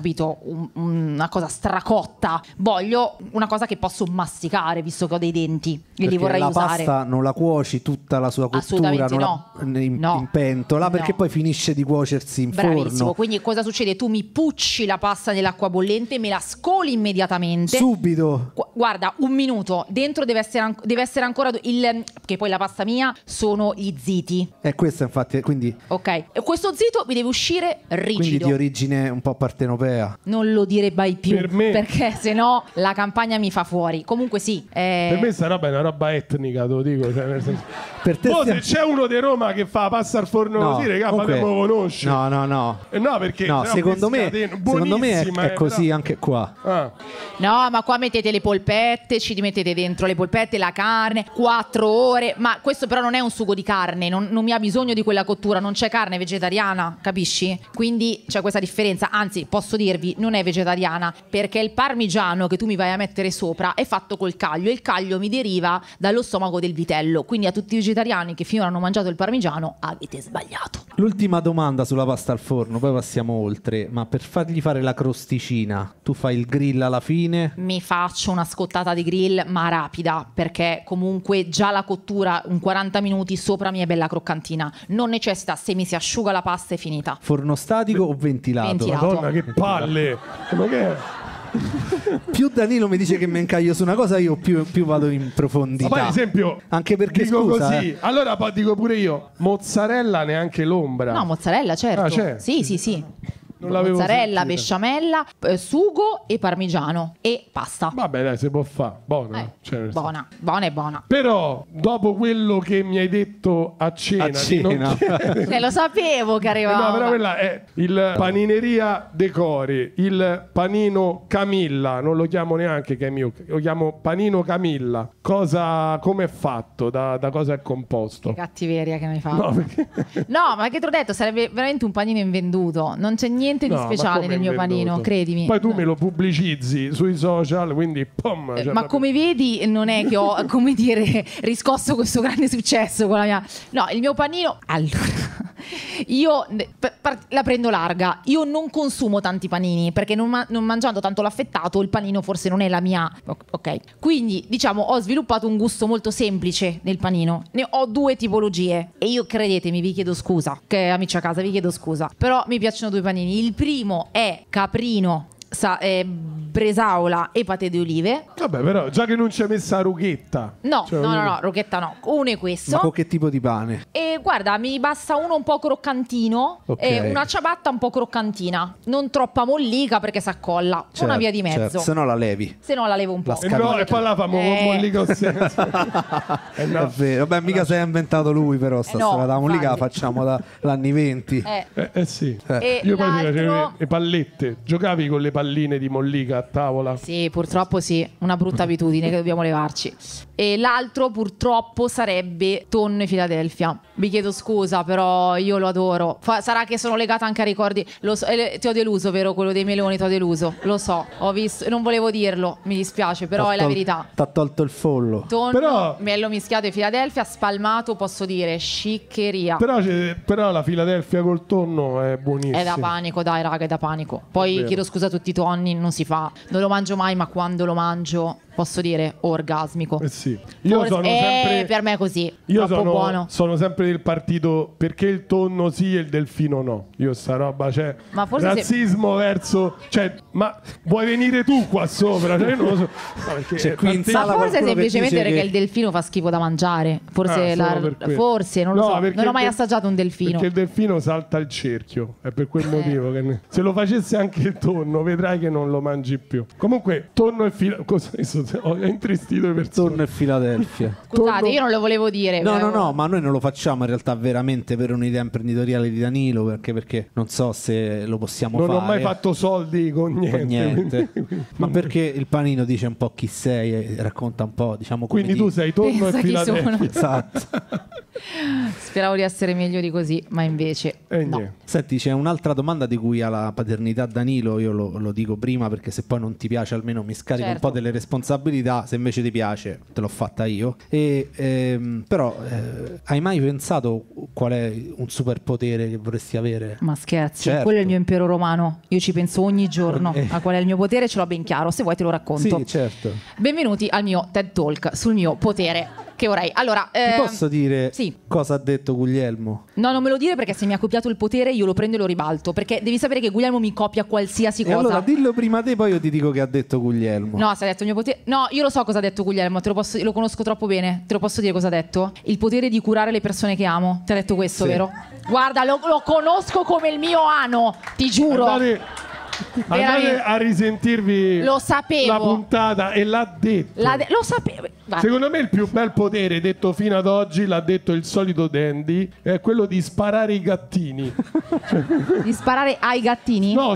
una cosa stracotta, voglio una cosa che posso masticare visto che ho dei denti e li vorrei usare. La pasta non la cuoci tutta la sua cottura in pentola, perché poi finisce di cuocersi in forno. Quindi cosa succede? Tu mi pucci la pasta nell'acqua bollente, me la scoli immediatamente subito, guarda, 1 minuto dentro deve essere ancora che poi la pasta mia sono gli ziti, questo infatti, quindi ok, e questo zito mi deve uscire rigido, quindi di origine un po' partenopea. Non lo dire mai più per me, perché sennò la campagna mi fa fuori. Comunque sì, per me sta roba è una roba etnica, te lo dico, cioè, nel senso, per te se c'è uno di Roma che fa pasta al forno così, raga, fatemi conoscere. No, perché secondo me è così però anche qua. No, ma qua mettete le polpette, ci mettete dentro le polpette, la carne, 4 ore, ma questo però non è un sugo di carne, non mi ha bisogno di quella cottura, non c'è carne vegetariana, capisci? Quindi c'è questa differenza, anzi posso dirvi non è vegetariana perché il parmigiano che tu mi vai a mettere sopra è fatto col caglio e il caglio mi deriva dallo stomaco del vitello, quindi a tutti i vegetariani che finora hanno mangiato il parmigiano avete sbagliato. L'ultima domanda sulla pasta al forno, poi passiamo oltre. Ma per fargli fare la crosticina, tu fai il grill alla fine? Mi faccio una scottata di grill, ma rapida, perché comunque già la cottura, un 40 minuti sopra mi è bella croccantina. Non necessita, se mi si asciuga la pasta è finita. Forno statico o ventilato? Ventilato. Madonna, che palle! Ma che è? Più Danilo mi dice che mi incaglio su una cosa, io più vado in profondità. Ma poi, ad esempio, anche perché dico scusa, così, allora poi dico pure io, mozzarella neanche l'ombra. No, mozzarella, certo. Ah, c'è? Sì. Non l'avevo Mozzarella, sentita. besciamella, sugo e parmigiano e pasta. Vabbè, dai, si può fare. Buona. Buona. Però, dopo quello che mi hai detto a cena, di non chiedere- Lo sapevo che arrivava. No, però quella è il panineria Decori, il panino Camilla, non lo chiamo neanche Camillo, lo chiamo panino Camilla. Come è fatto? Da cosa è composto? Cattiveria che mi fa. No, perché... No, ma che te l'ho detto, sarebbe veramente un panino invenduto. Non c'è niente di No, ma speciale come nel mio invenduto? panino, credimi. Poi tu me lo pubblicizzi sui social, quindi pom, cioè, Ma come vedi non è che ho, come dire, riscosso questo grande successo con la mia... No, il mio panino... Allora, io la prendo larga. Io non consumo tanti panini, perché non mangiando tanto l'affettato, il panino forse non è la mia... Ok. Quindi, diciamo, ho sviluppato un gusto molto semplice nel panino. Ne ho 2 tipologie. E io, credetemi, vi chiedo scusa, che amici a casa, vi chiedo scusa. Però mi piacciono 2 panini. Il primo è caprino, bresaola e paté di olive. Vabbè, però già che non c'è messa rughetta. No, rughetta no. Uno è questo. Ma con che tipo di pane? E guarda, mi basta uno un po' croccantino e una ciabatta un po' croccantina. Non troppa mollica perché si accolla. Una via di mezzo. Certo. Se no la levi. Se no la levo un po'. No, e poi la famo mollica o senza. È vero. Vabbè, mica si è inventato lui, però stasera la mollica la facciamo dagli 20. Sì. E Io poi l'altro... facevo le pallette. Giocavi con le palline di mollica a tavola? Sì, purtroppo sì. Una brutta abitudine che dobbiamo levarci. E l'altro purtroppo sarebbe tonno e Philadelphia. Vi chiedo scusa, però io lo adoro. Sarà che sono legata anche a ricordi. Ti ho deluso, vero? Quello dei meloni ti ho deluso. Lo so, ho visto. Non volevo dirlo, mi dispiace, però è la verità. T'ha tolto il follo. Tonno, mello mischiato e Philadelphia, spalmato, posso dire, sciccheria. Però la Philadelphia col tonno è buonissima. È da panico, dai raga, è da panico. Poi chiedo scusa a tutti i tonni, non si fa. Non lo mangio mai, ma quando lo mangio posso dire orgasmico. Sì. Io sono sempre per me è così. Io troppo buono. sono sempre del partito perché il tonno sì e il delfino no. Io sta roba, cioè ma forse razzismo verso, cioè, ma vuoi venire tu qua sopra? Cioè, io non lo so. No, perché qui in sala forse semplicemente perché che... il delfino fa schifo da mangiare. Forse non lo so. Non ho mai assaggiato un delfino. Perché il delfino salta il cerchio. È per quel motivo che se lo facesse anche il tonno, vedrai che non lo mangi più. Comunque, tonno e ho intristito le persone. Tonno e Philadelphia. Scusate, io non lo volevo dire. No, ma noi non lo facciamo in realtà veramente per un'idea imprenditoriale di Danilo, perché non so se lo possiamo fare. Non ho mai fatto soldi con niente. Ma perché il panino dice un po' chi sei e racconta un po', diciamo, come quindi tu sei tonno e Philadelphia. Esatto. Speravo di essere meglio di così, ma invece no. Senti, c'è un'altra domanda di cui ha la paternità Danilo. Io lo dico prima perché se poi non ti piace almeno mi scarico un po' delle responsabilità. Se invece ti piace te l'ho fatta io. Però hai mai pensato qual è un superpotere che vorresti avere? Ma scherzi, certo. Quello è il mio impero romano. Io ci penso ogni giorno a qual è il mio potere, ce l'ho ben chiaro. Se vuoi te lo racconto. Sì, certo. Benvenuti al mio TED Talk sul mio potere che vorrei. Allora, ti posso dire sì. Cosa ha detto Guglielmo? No, non me lo dire perché se mi ha copiato il potere io lo prendo e lo ribalto. Perché devi sapere che Guglielmo mi copia qualsiasi cosa. Allora dillo prima te, poi io ti dico che ha detto Guglielmo. No, se ha detto il mio potere. No, io lo so cosa ha detto Guglielmo, lo conosco troppo bene. Te lo posso dire cosa ha detto? Il potere di curare le persone che amo. Ti ha detto questo, vero? Guarda, lo conosco come il mio ano, ti giuro. Andate a risentirvi lo sapevo. La puntata e l'ha detto. Lo sapevo. Secondo me il più bel potere detto fino ad oggi, l'ha detto il solito Dandy, è quello di sparare i gattini. Di sparare ai gattini? No, ho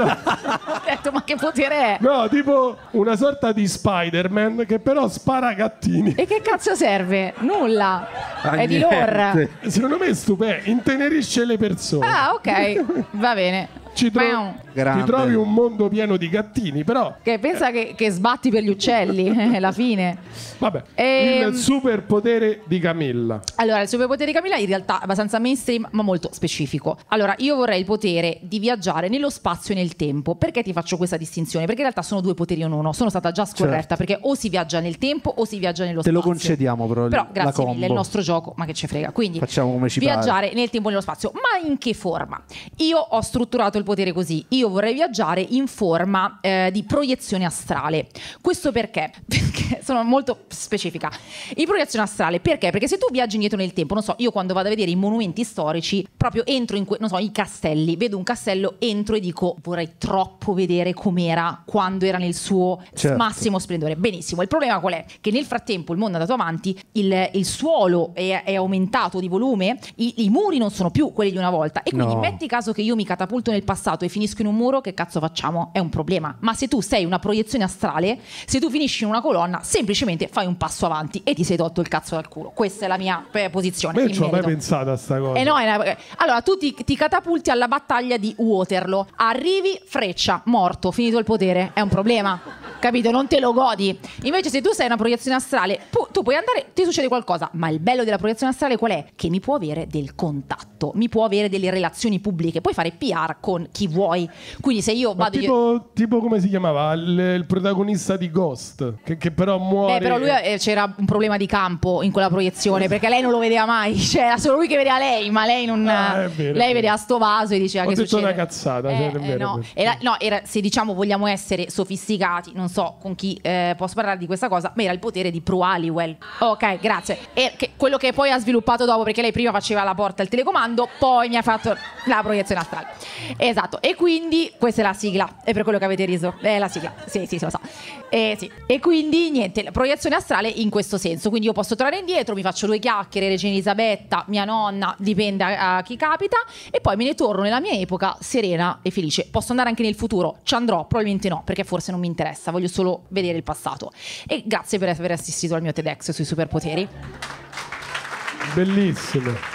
detto, ma che potere è? No, tipo una sorta di Spider-Man che però spara gattini. E che cazzo serve? Nulla. È di lore. Secondo me è stupendo, intenerisce le persone. Ah, ok, va bene. Ci troviamo Grande. Ti trovi un mondo pieno di gattini, però... Che pensa che sbatti per gli uccelli, alla fine. Vabbè, il superpotere di Camilla. Allora, il superpotere di Camilla in realtà è abbastanza mainstream, ma molto specifico. Allora, io vorrei il potere di viaggiare nello spazio e nel tempo. Perché ti faccio questa distinzione? Perché in realtà sono due poteri in uno. Sono stata già scorretta, perché o si viaggia nel tempo o si viaggia nello spazio. Te lo concediamo però grazie mille, è il nostro gioco, ma che ci frega. Quindi facciamo come ci viaggiare pare. nel tempo e nello spazio. Ma in che forma? Io ho strutturato il potere così. Io vorrei viaggiare in forma di proiezione astrale. Questo perché? Perché sono molto specifica. In proiezione astrale, perché? Perché se tu viaggi indietro nel tempo, non so, io quando vado a vedere i monumenti storici, proprio entro in non so, i castelli, vedo un castello, entro e dico vorrei troppo vedere com'era quando era nel suo massimo splendore. Benissimo, il problema qual è? Che nel frattempo il mondo è andato avanti, il suolo è aumentato di volume, i muri non sono più quelli di una volta, e quindi metti caso che io mi catapulto nel passato e finisco in un muro, che cazzo facciamo? È un problema. Ma se tu sei una proiezione astrale, se tu finisci in una colonna, semplicemente fai un passo avanti e ti sei tolto il cazzo dal culo. Questa è la mia posizione. Ma io ci ho mai pensato a sta cosa. Allora tu ti catapulti alla battaglia di Waterloo, arrivi, freccia, morto, finito il potere. È un problema, capito? Non te lo godi. Invece se tu sei una proiezione astrale, tu puoi andare, ti succede qualcosa, ma il bello della proiezione astrale qual è? Che mi può avere del contatto, mi può avere delle relazioni pubbliche, puoi fare PR con chi vuoi. Quindi se io vado tipo come si chiamava il protagonista di Ghost, che però muore. Però lui c'era un problema di campo in quella proiezione, perché lei non lo vedeva mai, cioè era solo lui che vedeva lei, ma lei non lei vedeva sto vaso e diceva che succede. Una cazzata, se diciamo vogliamo essere sofisticati, non so con chi posso parlare di questa cosa, ma era il potere di Prue Halliwell. Ok, grazie. E quello che poi ha sviluppato dopo, perché lei prima faceva la porta al telecomando, poi mi ha fatto la proiezione astrale. Esatto. E quindi questa è la sigla, è per quello che avete riso. È la sigla. Sì, lo so. Sì. E quindi niente, la proiezione astrale in questo senso. Quindi io posso tornare indietro, mi faccio 2 chiacchiere, Regina Elisabetta, mia nonna, dipende a chi capita, e poi me ne torno nella mia epoca serena e felice. Posso andare anche nel futuro, ci andrò, probabilmente no, perché forse non mi interessa, voglio solo vedere il passato. E grazie per aver assistito al mio TEDx sui superpoteri. Bellissimo.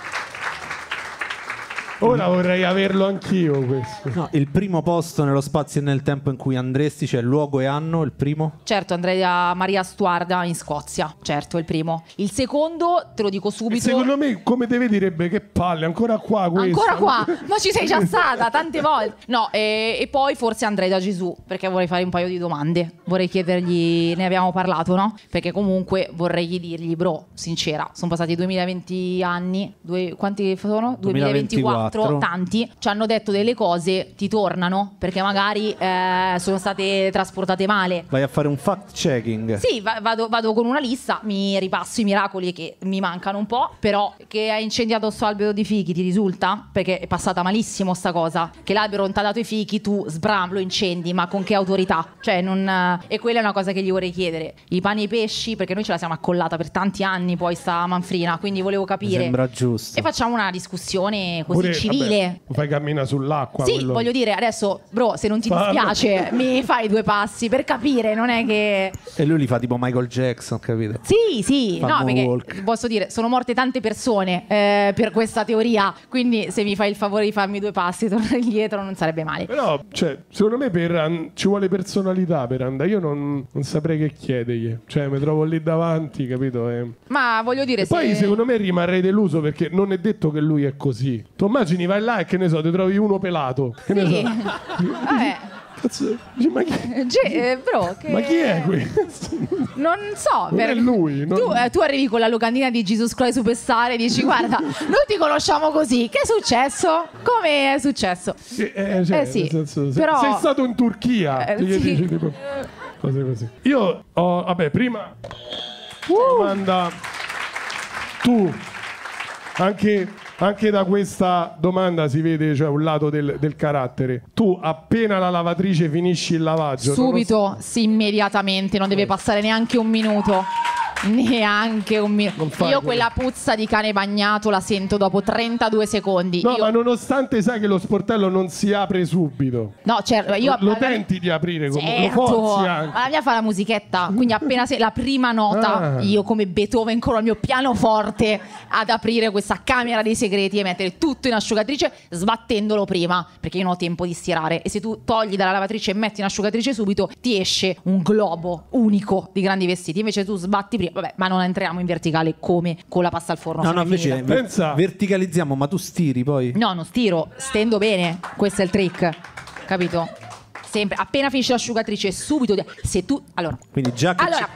Ora vorrei averlo anch'io questo. No, il primo posto nello spazio e nel tempo in cui andresti, cioè luogo e anno, il primo? Certo, andrei a Maria Stuarda in Scozia, certo, il primo. Il secondo, te lo dico subito. Secondo me, come te direbbe, che palle, ancora qua questo. Ancora qua? Ma ci sei già stata tante volte. No, e poi forse andrei da Gesù, perché vorrei fare un paio di domande. Vorrei chiedergli, ne abbiamo parlato, no? Perché comunque vorrei dirgli, bro, sincera, sono passati 2020 anni, quanti sono? 2024. Tanti ci hanno detto delle cose, ti tornano perché magari sono state trasportate male. Vai a fare un fact checking? Sì, vado con una lista, mi ripasso i miracoli che mi mancano un po'. Però che hai incendiato sto albero di fichi, ti risulta? Perché è passata malissimo sta cosa, che l'albero non ti ha dato i fichi, tu sbram lo incendi, ma con che autorità? Cioè non... E quella è una cosa che gli vorrei chiedere. I pani e i pesci, perché noi ce la siamo accollata per tanti anni poi sta manfrina, quindi volevo capire. Mi sembra giusto. E facciamo una discussione così civile. Vabbè, fai cammina sull'acqua. Sì, voglio dire, adesso, bro, se non ti dispiace, mi fai 2 passi per capire, non è che... E lui li fa tipo Michael Jackson, capito? Sì, no, perché posso dire, sono morte tante persone per questa teoria, quindi se mi fai il favore di farmi 2 passi e tornare indietro non sarebbe male. Però, cioè, secondo me ci vuole personalità per andare. Io non saprei che chiedergli. Cioè, mi trovo lì davanti, capito? Ma voglio dire, poi secondo me rimarrei deluso, perché non è detto che lui è così. Tu immagini, vai là e che ne so, ti trovi uno pelato. Che ne so. Vabbè. Cazzo, ma chi... bro, ma chi è questo? Non so. Non è lui. Tu arrivi con la locandina di Jesus Christ Superstar e dici guarda, noi ti conosciamo così. Che è successo? Come è successo? Sì. Però... sei stato in Turchia. Sì. Dici, tipo, cose così. Io ho... Vabbè, prima... Domanda... Tu... Anche da questa domanda si vede, cioè, un lato del carattere. Tu appena la lavatrice finisci il lavaggio subito, sì, immediatamente, non deve passare neanche un minuto. Neanche un minuto. Io quella puzza di cane bagnato la sento dopo 32 secondi. No, ma nonostante sai che lo sportello non si apre subito. No, certo, io lo tenti di aprire, certo. Lo forzi anche. Ma la mia fa la musichetta, quindi appena la prima nota, io come Beethoven con il mio pianoforte ad aprire questa camera dei segreti e mettere tutto in asciugatrice sbattendolo prima, perché io non ho tempo di stirare, e se tu togli dalla lavatrice e metti in asciugatrice subito ti esce un globo unico di grandi vestiti, invece tu sbatti prima. Vabbè, ma non entriamo in verticale come con la pasta al forno. No, invece verticalizziamo, ma tu stiri poi? No, non stiro, stendo bene, questo è il trick, capito? Sempre, appena finisci l'asciugatrice subito se tu, allora. Quindi già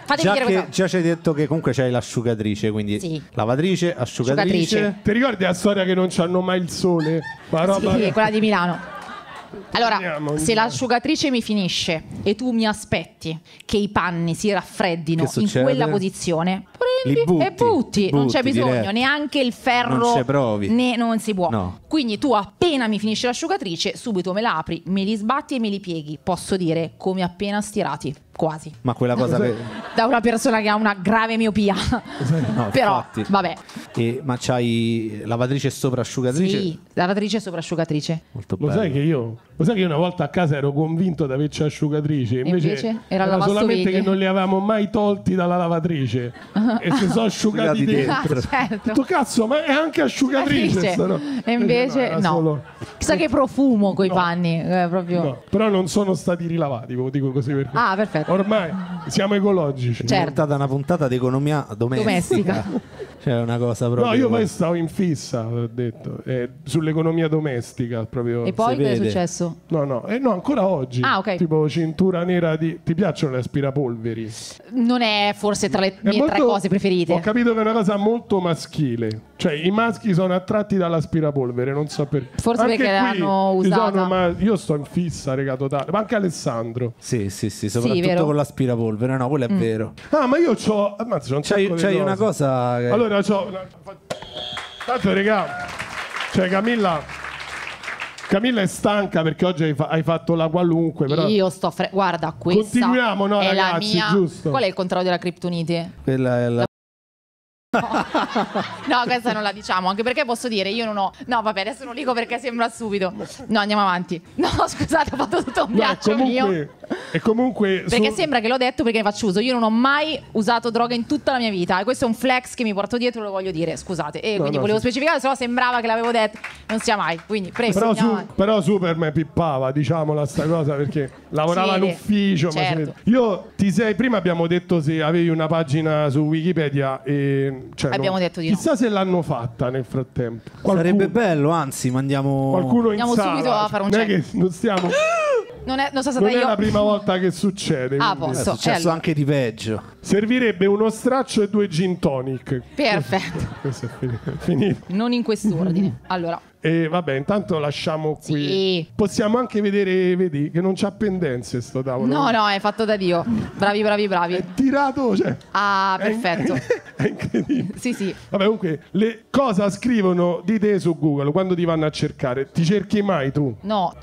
ci hai detto che comunque c'hai l'asciugatrice, quindi sì. Lavatrice, asciugatrice. Ti ricordi la storia che non c'hanno mai il sole? Sì, quella di Milano. Allora, se l'asciugatrice mi finisce e tu mi aspetti che i panni si raffreddino in quella posizione, prendi e butti. Non c'è bisogno, diretto. Neanche il ferro. Non ci provi. Non si può. No. Quindi tu appena mi finisce l'asciugatrice, subito me la apri, me li sbatti e me li pieghi. Posso dire come appena stirati. Quasi. Ma quella cosa da una persona che ha una grave miopia. No, però infatti. vabbè. Ma c'hai lavatrice sopra asciugatrice? Sì, lavatrice sopra asciugatrice. Molto bello. Lo sai che io una volta a casa ero convinto di averci asciugatrice, invece era solamente che non li avevamo mai tolti dalla lavatrice e si sono asciugati dentro. Certo. Tu cazzo, ma è anche asciugatrice. E invece no. Chissà che profumo coi panni, proprio. No, però non sono stati rilavati, ve lo dico così perché. Ah, perfetto. Ormai siamo ecologici. Certo. È una puntata di economia domestica. Cioè una cosa proprio. No, io poi stavo in fissa, ho detto, sull'economia domestica proprio. E poi che è successo? No, ancora oggi. Ah, ok. Tipo cintura nera di. Ti piacciono le aspirapolveri? Non è forse tra le mie tre cose preferite. Ho capito che è una cosa molto maschile. Cioè i maschi sono attratti dall'aspirapolvere, non so perché. Forse anche perché l'hanno usata. Ma io sto in fissa, regà totale. Ma anche Alessandro. Sì, soprattutto con l'aspirapolvere. No, quello è vero. Ah, ma io c'ho. Ammazza, c'hai una cosa che... Allora tanto regà, cioè Camilla è stanca perché oggi hai fatto la qualunque, però io sto guarda, questa continuiamo, no, è ragazzi, la mia... giusto. Qual è il contrario della criptonite? Quella è la... No, questa non la diciamo, anche perché posso dire io non ho. No, vabbè, adesso non dico perché sembra stupido. No, andiamo avanti. No, scusate, ho fatto tutto un viaggio mio. E comunque perché sembra che l'ho detto perché ne faccio uso. Io non ho mai usato droga in tutta la mia vita e questo è un flex che mi porto dietro, lo voglio dire, scusate. E quindi volevo specificare, se no sembrava che l'avevo detto. Non sia mai. Quindi prego. Però Superman pippava, diciamola sta cosa, perché lavorava in ufficio, certo. Prima abbiamo detto se avevi una pagina su Wikipedia e abbiamo detto di chissà se l'hanno fatta nel frattempo. Sarebbe bello, anzi mandiamo andiamo subito a fare un check. Non è che non stiamo non è la prima volta che succede. Posso. È successo anche di peggio. Servirebbe uno straccio e 2 gin tonic. Perfetto. Questo è finito. Non in quest'ordine. Allora. E vabbè, intanto lasciamo qui. Sì. Possiamo anche vedere, vedi, che non c'ha pendenze sto tavolo. No, è fatto da Dio. Bravi. È tirato, cioè. Ah, perfetto. È incredibile. Sì. Vabbè, comunque, cosa scrivono di te su Google quando ti vanno a cercare? Ti cerchi mai tu? No,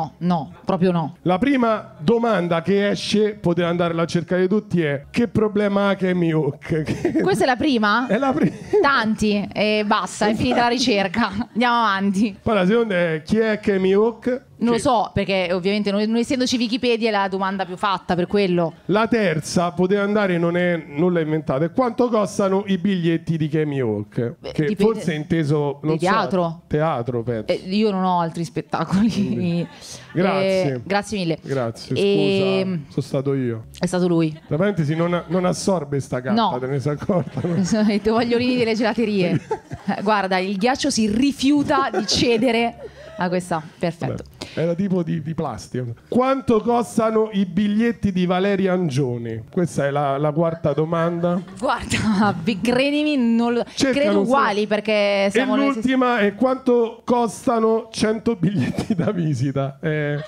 proprio no. La prima domanda che esce, potete andarla a cercare tutti, è: che problema ha Kemi Hook? Questa è la prima? È la prima. Tanti, e basta, è finita la ricerca. Andiamo avanti. Poi la seconda è: chi è Kemi Hook? Non lo so, perché ovviamente non essendoci Wikipedia è la domanda più fatta, per quello. La terza, poteva andare, non è nulla inventato, è: quanto costano i biglietti di Kemi Hook? Che dipende, forse è inteso non teatro? Teatro, penso. Io non ho altri spettacoli. Grazie. Grazie mille. Grazie, scusa, sono stato io. È stato lui. Tra parentesi, non assorbe sta carta, no. Te ne sei accorta? I tovagliolini delle gelaterie. Guarda, il ghiaccio si rifiuta di cedere a questa. Perfetto. Vabbè. Era tipo di plastica. Quanto costano i biglietti di Valeria Angioni? Questa è la quarta domanda. Guarda, credimi, credo uguali, perché siamo. E l'ultima è: quanto costano 100 biglietti da visita? Io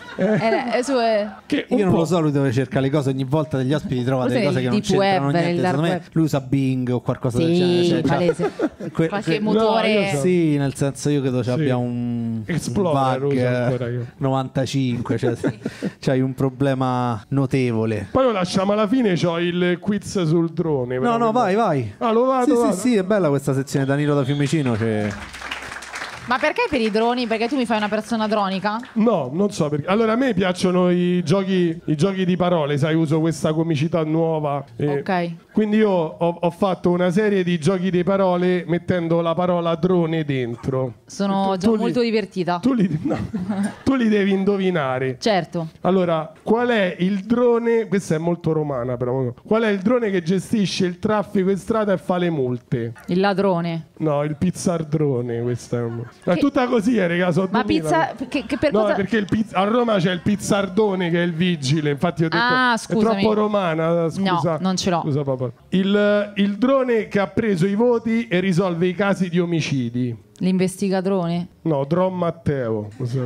non lo so, lui deve cercare le cose ogni volta degli ospiti, trova delle cose che non c'entrano niente. Secondo me lui usa Bing o qualcosa del genere. Palese. Qualche motore. Sì, nel senso io credo ci abbia un Explorer bug. uso ancora io. 95, cioè c'hai un problema notevole. Poi lo lasciamo alla fine, c'ho il quiz sul drone. No, vai. Ah, lo vado. Sì, è bella questa sezione. Danilo da Fiumicino. Ma perché per i droni? Perché tu mi fai una persona dronica? No, non so perché. Allora, a me piacciono i giochi di parole, sai, uso questa comicità nuova. Ok. Quindi io ho fatto una serie di giochi di parole mettendo la parola drone dentro. Sono già molto divertita. Tu li devi indovinare. Certo. Allora, qual è il drone? Questa è molto romana, però. Qual è il drone che gestisce il traffico in strada e fa le multe? Il ladrone. No, il pizzardrone. Questa è tutta così, raga. Ma pizza. Che per no, cosa? perché a Roma c'è il pizzardone che è il vigile. Infatti, ho detto scusami. è troppo romana. Scusa. No, non ce l'ho. Scusa, papà. Il drone che ha preso i voti e risolve i casi di omicidi. L'investigadrone? No, Dron Matteo.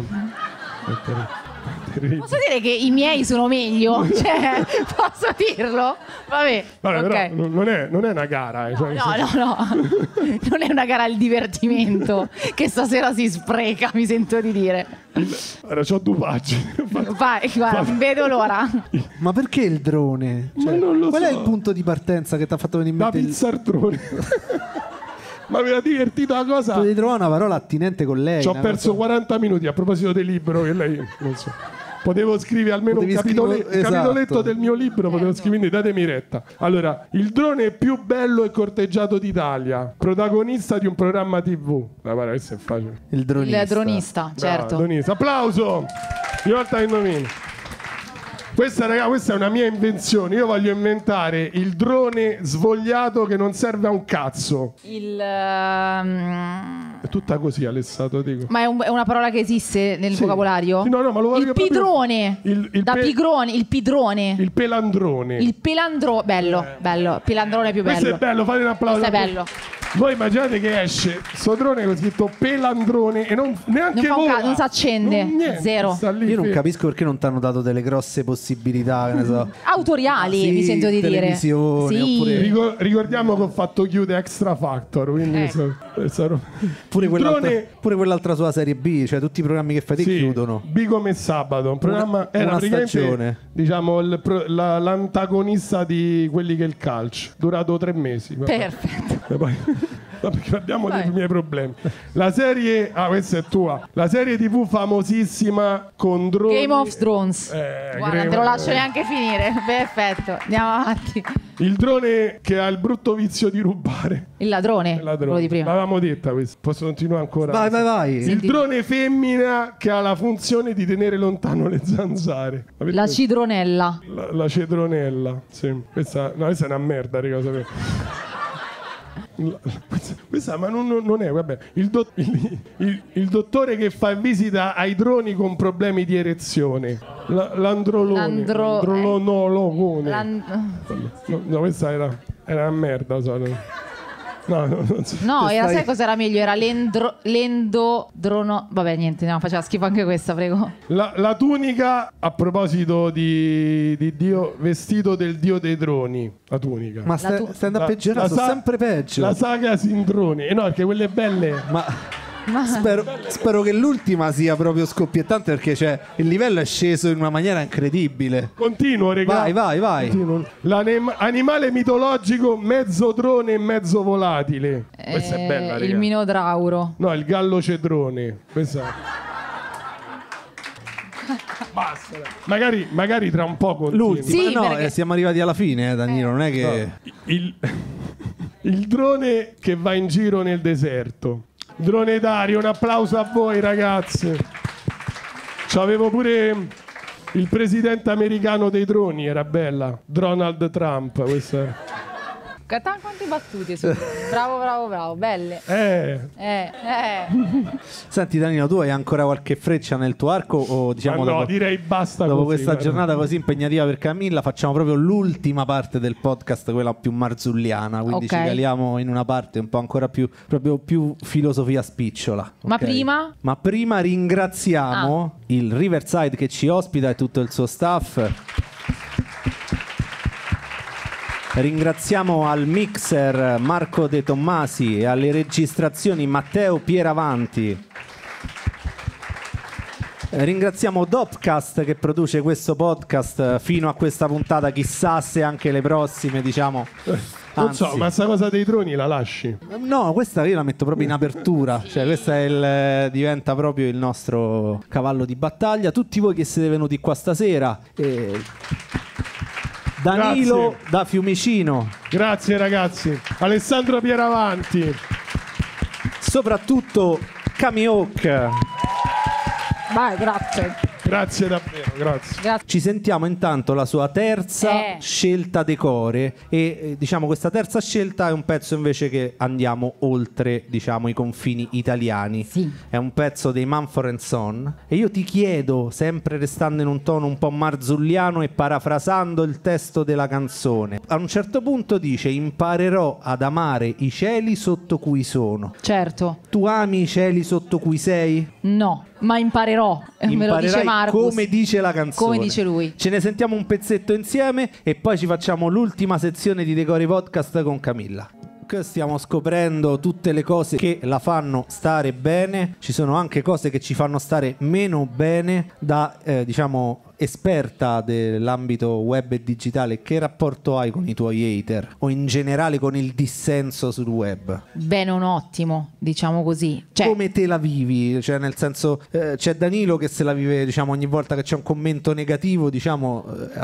Posso dire che i miei sono meglio? Cioè, posso dirlo? Vabbè okay. Però non è una gara. No. Non è una gara al divertimento che stasera si spreca, mi sento di dire. Ora c'ho 2 pagine. Vai, guarda, vedo l'ora. Ma perché il drone? Cioè, non lo qual so. è il punto di partenza che ti ha fatto venire in Da mente? pizzardrone. Ma mi ha divertito la cosa. Devi trovare una parola attinente con lei. Ci ho perso 40 minuti a proposito del libro che lei non so. Potevo scrivere almeno un capitoletto del mio libro, potevo scrivere, quindi datemi retta. Allora, il drone più bello e corteggiato d'Italia, protagonista di un programma TV. Questo è facile. Il dronista. Il dronista, certo. Dronista. Applauso! Ogni volta che indovino. Questa è una mia invenzione. Io voglio inventare il drone svogliato che non serve a un cazzo. È tutta così, Alessandro, dico. Ma è una parola che esiste nel vocabolario? Sì, no, ma lo voglio il pidrone. Il pidrone. Il pelandrone. Il pelandro. Bello. Pelandrone è più bello. Questo è bello, fate un applauso. Questo è bello. Voi immaginate che esce sto drone con scritto pelandrone e neanche vola. Non si accende. Zero. Io non capisco perché non ti hanno dato delle grosse possibilità, che ne so. Autoriali, sì, mi sento di dire. Sì. Oppure... Ricordiamo che ho fatto chiude Extra Factor, quindi pure quell'altra sua serie B, cioè tutti i programmi che fai te chiudono. B come sabato, un programma era praticamente stagione. Diciamo l'antagonista di quelli che è il calcio, durato 3 mesi. Perfetto. Perché abbiamo dei miei problemi. La serie, questa è tua. La serie TV famosissima con droni. Game of Thrones. Guarda, te lo lascio neanche finire. Perfetto, andiamo avanti. Il drone che ha il brutto vizio di rubare. Il ladrone. Quello di prima. L'avevamo detta questa. Posso continuare ancora? Vai. Il drone femmina che ha la funzione di tenere lontano le zanzare. La cidronella. La cedronella. Sì. Questa è una merda, raga, sapete. Questa ma non è, vabbè. Il dottore che fa visita ai droni con problemi di erezione. L'androlone. No, questa era una merda, No, sai cos'era meglio? Era l'endodrono. Vabbè, niente, no, faceva schifo anche questa, prego. La tunica, a proposito di Dio, vestito del dio dei droni. La tunica. Ma stai andando a peggiorare, sono sempre peggio. La saga Sindroni. No, perché quelle belle. Spero che l'ultima sia proprio scoppiettante, perché il livello è sceso in una maniera incredibile. Continuo, regà. Vai. L'animale mitologico mezzo drone e mezzo volatile. Questa è bella, regà. Il minotauro. No, il gallo cedrone. Questa basta. Magari tra un po' continui. L'ultima. Sì, siamo arrivati alla fine, Danilo, non è che... Il drone che va in giro nel deserto. Dronetario, un applauso a voi, ragazzi. C'avevo pure il presidente americano dei droni, era bella. Donald Trump, questa. Quante battute su. Bravo, belle. Senti Danilo, tu hai ancora qualche freccia nel tuo arco o diciamo direi basta dopo così, questa giornata così impegnativa per Camilla facciamo proprio l'ultima parte del podcast, quella più marzulliana, quindi ci caliamo in una parte un po' ancora più filosofia spicciola. Ma prima ringraziamo il Riverside che ci ospita e tutto il suo staff. Ringraziamo al mixer Marco De Tommasi e alle registrazioni Matteo Pieravanti. Ringraziamo Dopcast che produce questo podcast fino a questa puntata, chissà se anche le prossime, diciamo. Non so, ma sta cosa dei droni la lasci? No, questa io la metto proprio in apertura, cioè questa è diventa proprio il nostro cavallo di battaglia. Tutti voi che siete venuti qua stasera, Danilo Grazie. da Fiumicino, Grazie ragazzi. Alessandro Pieravanti. soprattutto Camihawk. Vai, grazie. Grazie davvero, grazie. Ci sentiamo intanto la sua terza scelta decore e diciamo questa terza scelta è un pezzo invece che andiamo oltre, diciamo, i confini italiani. Sì. È un pezzo dei Mumford & Son e io ti chiedo, sempre restando in un tono un po' marzulliano e parafrasando il testo della canzone, a un certo punto dice: imparerò ad amare i cieli sotto cui sono. Certo. Tu ami i cieli sotto cui sei? No, ma imparerò. Me lo dice Marcus. Come dice la canzone. Come dice lui. Ce ne sentiamo un pezzetto insieme e poi ci facciamo l'ultima sezione di Decori Podcast con Camilla. Che stiamo scoprendo tutte le cose che la fanno stare bene. Ci sono anche cose che ci fanno stare meno bene. Da diciamo esperta dell'ambito web e digitale, che rapporto hai con i tuoi hater o in generale con il dissenso sul web? Beh, non ottimo, diciamo così. Cioè, come te la vivi? Cioè, nel senso, c'è Danilo che se la vive, diciamo, ogni volta che c'è un commento negativo, diciamo,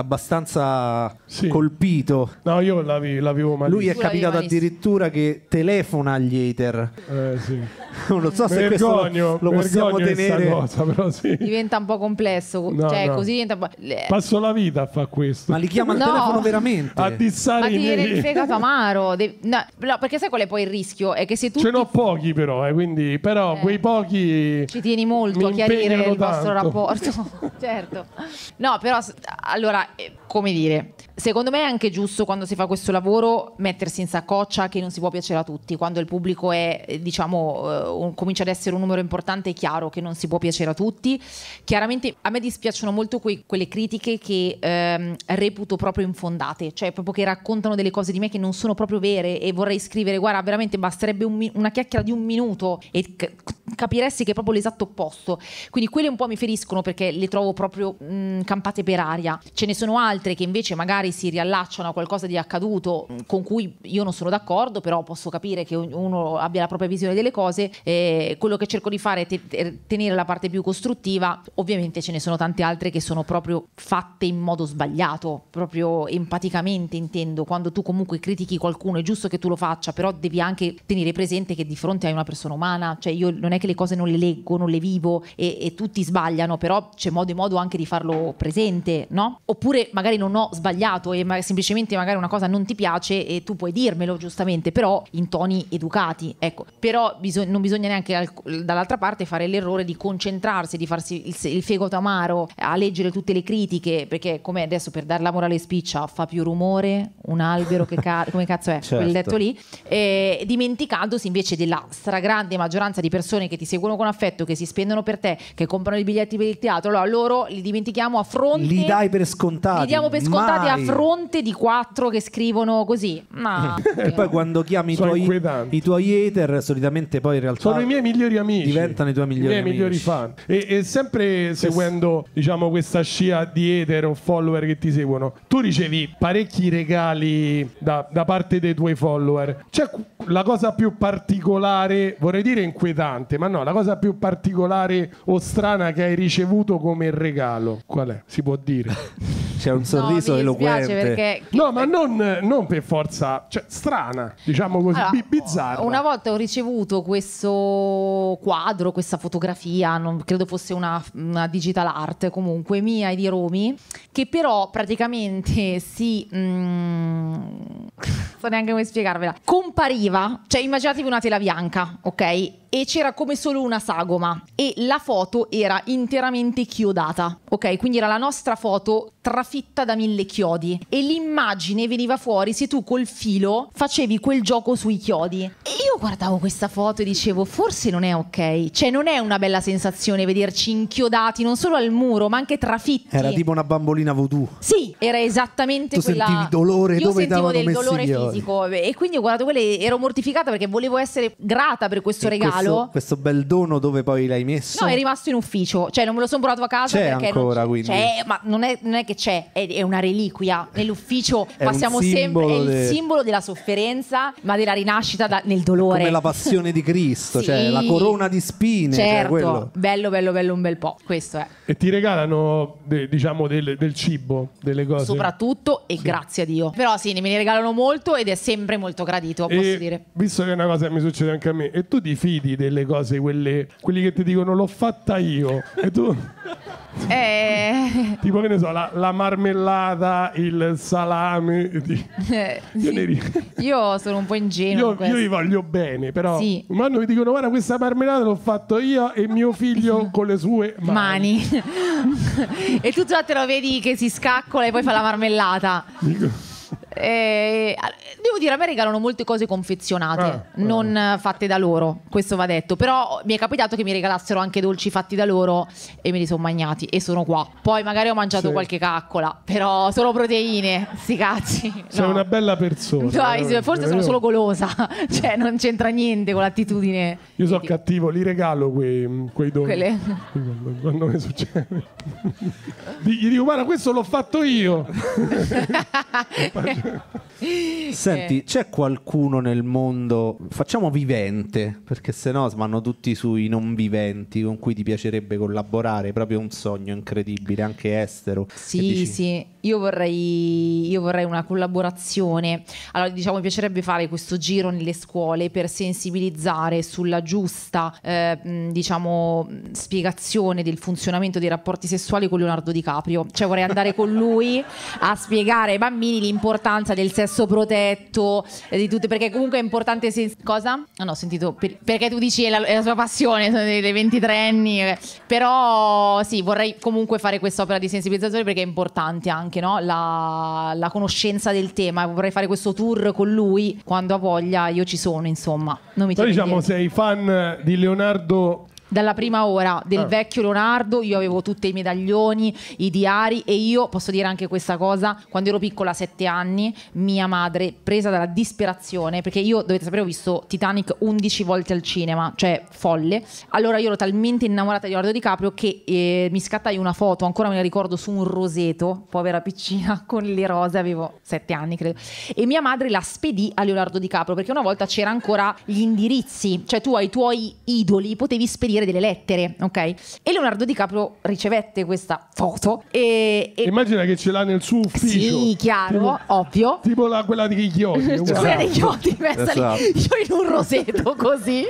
abbastanza colpito. No, io la vivo malissimo. Lui è capitato addirittura che telefona agli hater. Sì. Non lo so se questo lo possiamo tenere. Cosa, però sì. Diventa un po' complesso. No, cioè, no. così passo la vita a fare questo. Ma li chiama al telefono veramente? A dissare ma i ti viene miei... il fegato amaro. No, perché sai qual è poi il rischio? È che se tu Ce n'ho pochi però, quindi però quei pochi ci tieni molto a mi chiarire impegnano il vostro tanto. rapporto. Certo. No, però allora, come dire, secondo me è anche giusto, quando si fa questo lavoro, mettersi in saccoccia che non si può piacere a tutti. Quando il pubblico è, diciamo, comincia ad essere un numero importante, è chiaro che non si può piacere a tutti. Chiaramente a me dispiacciono molto quelle critiche che reputo proprio infondate, cioè proprio che raccontano delle cose di me che non sono proprio vere, e vorrei scrivere: guarda, veramente basterebbe una chiacchiera di un minuto e capiresti che è proprio l'esatto opposto. Quindi quelle un po' mi feriscono, perché le trovo proprio campate per aria. Ce ne sono altre che invece magari si riallacciano a qualcosa di accaduto con cui io non sono d'accordo, però posso capire che uno abbia la propria visione delle cose. Quello che cerco di fare è tenere la parte più costruttiva. Ovviamente ce ne sono tante altre che sono proprio fatte in modo sbagliato, proprio empaticamente, intendo. Quando tu comunque critichi qualcuno è giusto che tu lo faccia, però devi anche tenere presente che di fronte hai una persona umana. Cioè, io non è che le cose non le leggo, non le vivo e tutti sbagliano, però c'è modo e modo anche di farlo presente, no? Oppure magari non ho sbagliato e semplicemente magari una cosa non ti piace e tu puoi dirmelo, giustamente, però in toni educati, ecco. Però non bisogna neanche dall'altra parte fare l'errore di concentrarsi, di farsi il fegato amaro a leggere tutte le critiche, perché come adesso, per dare la morale spiccia, fa più rumore un albero che come cazzo è, certo, quel detto lì, dimenticandosi invece della stragrande maggioranza di persone che ti seguono con affetto, che si spendono per te, che comprano i biglietti per il teatro. Allora loro li dimentichiamo a fronte, li dai per scontati, li diamo per scontati mai. A fronte di 4 che scrivono così. No, e poi quando chiami i tuoi hater, solitamente poi in realtà sono i miei migliori amici, diventano i tuoi migliori fan. E sempre seguendo, diciamo, questa scia di hater o follower che ti seguono, tu ricevi parecchi regali da parte dei tuoi follower. C'è la cosa più particolare, vorrei dire inquietante, ma no, la cosa più particolare o strana che hai ricevuto come regalo? Qual è? Si può dire? C'è un sorriso eloquente. Perché... No, ma non per forza, cioè strana, diciamo così, allora, bizzarra. Una volta ho ricevuto questo quadro, questa fotografia, non credo fosse una digital art, comunque mia e di Romy, che però praticamente non so neanche come spiegarvela, compariva, cioè immaginatevi una tela bianca, ok? E c'era come solo una sagoma e la foto era interamente chiodata, ok? Quindi era la nostra foto trafitta da 1000 chiodi e l'immagine veniva fuori se tu col filo facevi quel gioco sui chiodi. E io guardavo questa foto e dicevo: forse non è ok, cioè non è una bella sensazione vederci inchiodati non solo al muro ma anche trafitti. Era tipo una bambolina voodoo. Sì, era esattamente tu quella. Sentivi dolore, io dove sentivo davano del dolore fisico e quindi ho guardato quelle, ero mortificata perché volevo essere grata per questo regalo. regalo. Questo bel dono dove poi l'hai messo? No, è rimasto in ufficio, cioè non me lo sono portato a casa c'è perché ancora, non quindi. c'è, ma non è che c'è, è una reliquia. Nell'ufficio è passiamo sempre, è il simbolo simbolo della sofferenza, ma della rinascita nel dolore. Come la passione di Cristo, Sì. cioè la corona di spine. Certo, cioè quello. bello un bel po', questo è. E ti regalano, diciamo, del cibo, delle cose. Soprattutto, e grazie a Dio. Però sì, me ne regalano molto ed è sempre molto gradito, posso dire. Visto che è una cosa che mi succede anche a me, e tu ti fidi delle cose, quelli che ti dicono l'ho fatta io, e tu... Tipo, che ne so, la marmellata, il salame. Io sono un po' ingenuo. Io vi voglio bene, però sì. quando mi dicono guarda questa marmellata l'ho fatto io e mio figlio con le sue mani. E tu già te lo vedi che si scaccola e poi fa la marmellata. Devo dire, a me regalano molte cose confezionate, non fatte da loro, questo va detto. Però mi è capitato che mi regalassero anche dolci fatti da loro e me li sono mangiati e sono qua. Poi magari ho mangiato qualche caccola, però solo proteine, sti cazzi. Sei una bella persona. Dai, forse sono solo golosa, cioè non c'entra niente con l'attitudine. Io sono cattivo, li regalo quei doni. Quando mi succede, gli dico guarda questo l'ho fatto io. Senti, c'è qualcuno nel mondo, facciamo vivente, perché sennò vanno tutti sui non viventi, con cui ti piacerebbe collaborare? Proprio un sogno incredibile, anche estero. Sì, io vorrei una collaborazione. Allora, diciamo, mi piacerebbe fare questo giro nelle scuole per sensibilizzare sulla giusta diciamo spiegazione del funzionamento dei rapporti sessuali con Leonardo DiCaprio. Cioè vorrei andare con lui a spiegare ai bambini l'importanza del sesso protetto, di tutte, perché comunque è importante cosa? Ah no, ho sentito perché tu dici è la sua passione, sono dei 23enni, però sì, vorrei comunque fare quest'opera di sensibilizzazione perché è importante anche, no? La conoscenza del tema. Vorrei fare questo tour con lui, quando ha voglia io ci sono, insomma. Non mi diciamo sei fan di Leonardo dalla prima ora, del vecchio Leonardo. Io avevo tutti i medaglioni, i diari, e io posso dire anche questa cosa: quando ero piccola, 7 anni, mia madre, presa dalla disperazione, perché io, dovete sapere, ho visto Titanic 11 volte al cinema, cioè folle. Allora io ero talmente innamorata di Leonardo DiCaprio che mi scattai una foto, ancora me la ricordo, su un roseto, povera piccina, con le rose, avevo 7 anni credo, e mia madre la spedì a Leonardo DiCaprio, perché una volta c'era ancora gli indirizzi, cioè tu ai tuoi idoli potevi spedire delle lettere, ok? E Leonardo DiCaprio ricevette questa foto e immagina che ce l'ha nel suo ufficio. Sì, chiaro, ovvio. Tipo quella di Chiodi. Quella di Chiodi, messa lì, io in un roseto così.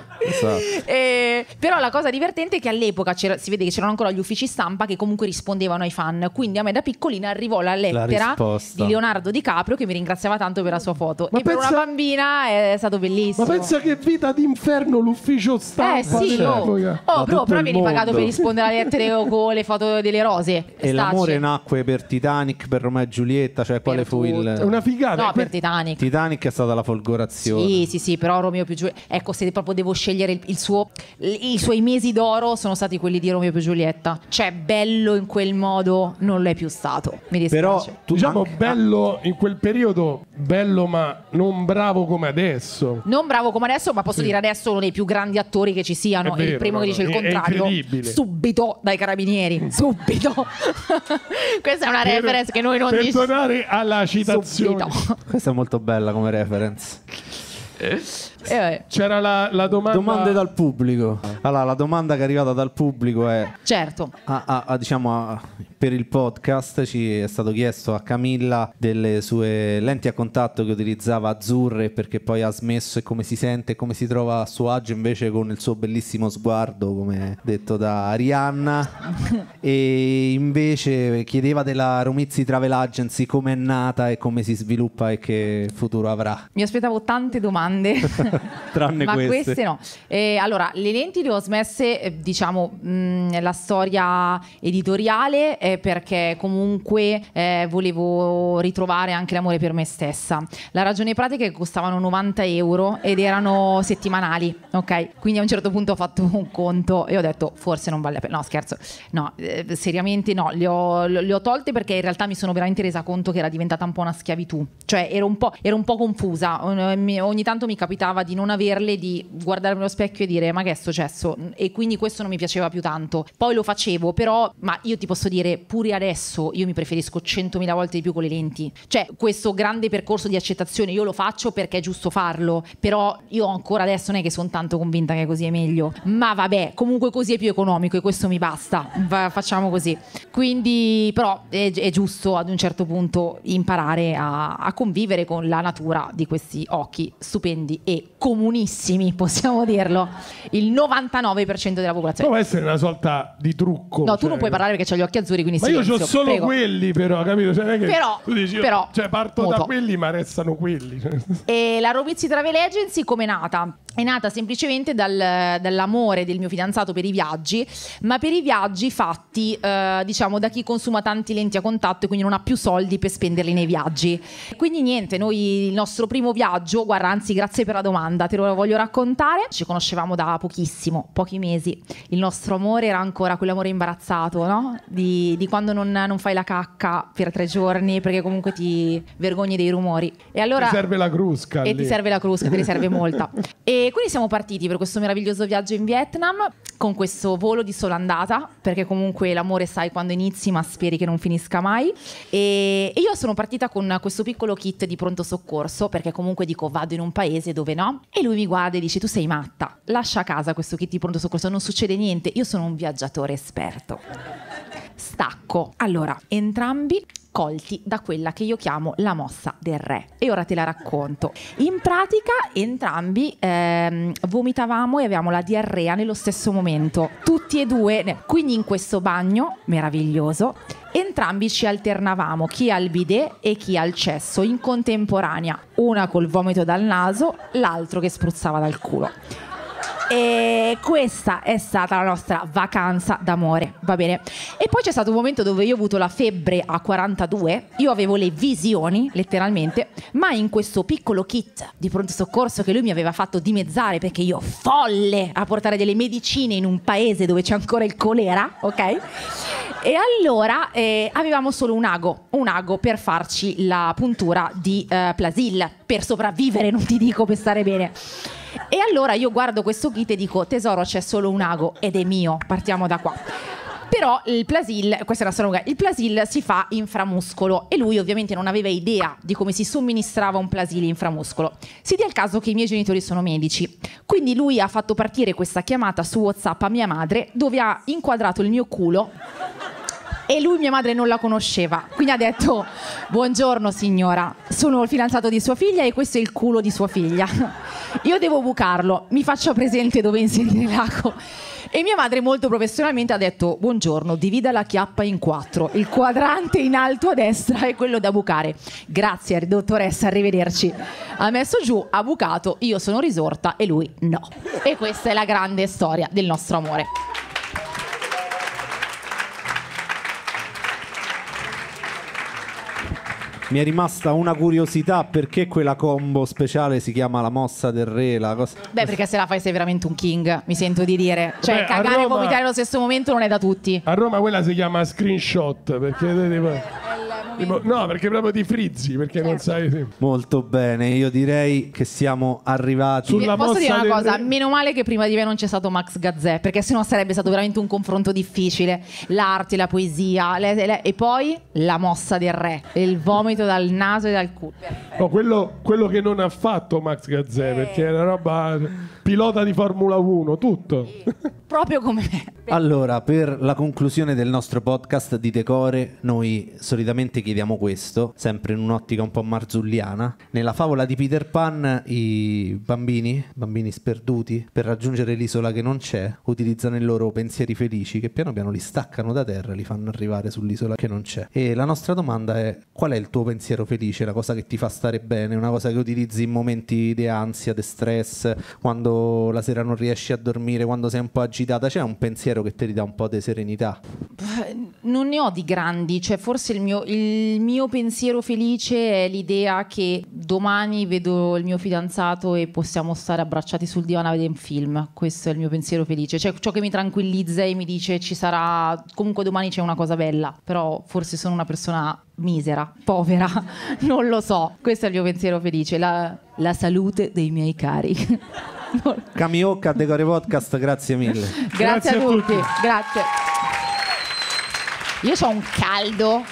Però la cosa divertente è che all'epoca si vede che c'erano ancora gli uffici stampa che comunque rispondevano ai fan, quindi a me da piccolina arrivò la lettera di Leonardo DiCaprio che mi ringraziava tanto per la sua foto. Ma per una bambina è stato bellissimo. Ma pensa che vita d'inferno l'ufficio stampa dell'epoca. Però vieni pagato per rispondere alle lettere o con le foto delle rose. E l'amore nacque per Titanic, per Romeo e Giulietta, cioè quale fu il... Una figata. No, per Titanic. Titanic è stata la folgorazione. Sì, però Romeo più Giulietta, ecco, se proprio devo scegliere i suoi mesi d'oro sono stati quelli di Romeo più Giulietta. Cioè bello in quel modo non l'è più stato, mi dispiace. Però diciamo bello in quel periodo, bello ma non bravo come adesso. Non bravo come adesso, ma posso dire adesso uno dei più grandi attori che ci siano. Vero, il primo che dice il contrario, subito dai carabinieri, subito. Questa è una reference che noi non diciamo. Per tornare alla citazione, questa è molto bella come reference. C'era la domanda. Domande dal pubblico. Allora, la domanda che è arrivata dal pubblico è: certo, per il podcast ci è stato chiesto a Camilla delle sue lenti a contatto che utilizzava azzurre, perché poi ha smesso, e come si sente, come si trova a suo agio invece con il suo bellissimo sguardo, come detto da Rihanna. E invece chiedeva della Romizzi Travel Agency, come è nata e come si sviluppa e che futuro avrà. Mi aspettavo tante domande tranne ma queste no. Allora, le lenti le ho smesse, diciamo, la storia editoriale è perché comunque volevo ritrovare anche l'amore per me stessa. La ragione pratica è che costavano 90 euro ed erano settimanali, ok? Quindi a un certo punto ho fatto un conto e ho detto forse non vale la pena. No, scherzo, no, seriamente no, le ho tolte perché in realtà mi sono veramente resa conto che era diventata un po' una schiavitù, cioè ero un po' confusa, ogni tanto mi capitava di non averle, di guardarmi allo specchio e dire ma che è successo, e quindi questo non mi piaceva più tanto. Poi lo facevo, però, ma io ti posso dire pure adesso io mi preferisco 100.000 volte di più con le lenti, cioè questo grande percorso di accettazione io lo faccio perché è giusto farlo, però io ancora adesso non è che sono tanto convinta che così è meglio, ma vabbè, comunque così è più economico e questo mi basta, facciamo così. Quindi però è giusto ad un certo punto imparare a convivere con la natura di questi occhi stupendi e comunissimi, possiamo dirlo. Il 99% della popolazione. Può essere una sorta di trucco. No, tu non puoi parlare perché c'ho gli occhi azzurri, quindi ma silenzio, io ho solo prego. quelli, però, capito? Cioè, non è che però, tu dici, però cioè, parto molto. da quelli, ma restano quelli. E la Robizzi Travel Agency come è nata? È nata semplicemente dall'amore del mio fidanzato per i viaggi, ma per i viaggi fatti diciamo da chi consuma tanti lenti a contatto e quindi non ha più soldi per spenderli nei viaggi. Quindi niente, noi il nostro primo viaggio, guarda, anzi grazie per la domanda, te lo voglio raccontare. Ci conoscevamo da pochissimo, pochi mesi. Il nostro amore era ancora quell'amore imbarazzato, no? Di quando non fai la cacca per 3 giorni perché comunque ti vergogni dei rumori. E allora ti serve la crusca. E ti serve la crusca, te ne serve molta. E quindi siamo partiti per questo meraviglioso viaggio in Vietnam con questo volo di sola andata, perché comunque l'amore sai quando inizi ma speri che non finisca mai. E io sono partita con questo piccolo kit di pronto soccorso perché comunque dico vado in un paese dove no, e lui mi guarda e dice tu sei matta, lascia a casa questo kit di pronto soccorso, non succede niente, io sono un viaggiatore esperto. Stacco. Allora, entrambi colti da quella che io chiamo la mossa del re, e ora te la racconto. In pratica entrambi vomitavamo e avevamo la diarrea nello stesso momento, tutti e due, quindi in questo bagno meraviglioso entrambi ci alternavamo, chi al bidet e chi al cesso in contemporanea, una col vomito dal naso, l'altro che spruzzava dal culo. E questa è stata la nostra vacanza d'amore, va bene? E poi c'è stato un momento dove io ho avuto la febbre a 42, io avevo le visioni, letteralmente, ma in questo piccolo kit di pronto soccorso che lui mi aveva fatto dimezzare perché io folle a portare delle medicine in un paese dove c'è ancora il colera, ok? E allora avevamo solo un ago per farci la puntura di Plasil, per sopravvivere, non ti dico per stare bene. E allora io guardo questo kit e dico tesoro c'è solo un ago ed è mio, partiamo da qua. Però il Plasil, questa è la storia lunga, il Plasil si fa inframuscolo e lui ovviamente non aveva idea di come si somministrava un Plasil inframuscolo. Si dia il caso che i miei genitori sono medici, quindi lui ha fatto partire questa chiamata su WhatsApp a mia madre dove ha inquadrato il mio culo e lui mia madre non la conosceva, quindi ha detto buongiorno signora, sono il fidanzato di sua figlia e questo è il culo di sua figlia, io devo bucarlo, mi faccia presente dove inserire l'ago. E mia madre molto professionalmente ha detto buongiorno, divida la chiappa in 4, il quadrante in alto a destra è quello da bucare, grazie dottoressa, arrivederci. Ha messo giù, ha bucato, io sono risorta e lui no. E questa è la grande storia del nostro amore. Mi è rimasta una curiosità, perché quella combo speciale si chiama la mossa del re? Beh, perché se la fai sei veramente un king, mi sento di dire. Cioè, beh, cagare e vomitare allo stesso momento non è da tutti. A Roma quella si chiama screenshot, perché no, perché proprio ti frizzi, perché certo. Non sai. Sì. Molto bene, io direi che siamo arrivati. Posso dire una cosa? Meno male che prima di me non c'è stato Max Gazzè, perché sennò sarebbe stato veramente un confronto difficile. L'arte, la poesia, e poi la mossa del re, il vomito dal naso e dal culo. No, quello che non ha fatto Max Gazzè, perché era roba pilota di Formula 1, tutto. Proprio come me. Allora, per la conclusione del nostro podcast di Decore, noi solitamente chiediamo questo, sempre in un'ottica un po' marzulliana. Nella favola di Peter Pan, i bambini sperduti, per raggiungere l'isola che non c'è, utilizzano i loro pensieri felici, che piano piano li staccano da terra e li fanno arrivare sull'isola che non c'è. E la nostra domanda è: qual è il tuo pensiero felice, la cosa che ti fa stare bene, una cosa che utilizzi in momenti di ansia, di stress, quando la sera non riesci a dormire, quando sei un po' agitata? C'è un pensiero che ti dà un po' di serenità? Non ne ho di grandi, cioè forse il mio pensiero felice è l'idea che domani vedo il mio fidanzato e possiamo stare abbracciati sul divano a vedere un film. Questo è il mio pensiero felice, cioè ciò che mi tranquillizza e mi dice ci sarà, comunque domani c'è una cosa bella, però forse sono una persona misera, povera, non lo so. Questo è il mio pensiero felice, la salute dei miei cari. Camiocca, Decore Podcast, grazie mille. Grazie a tutti. Grazie. Io c'ho un caldo.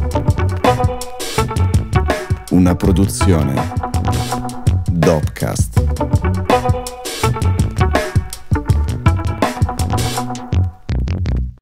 Una produzione Dopcast.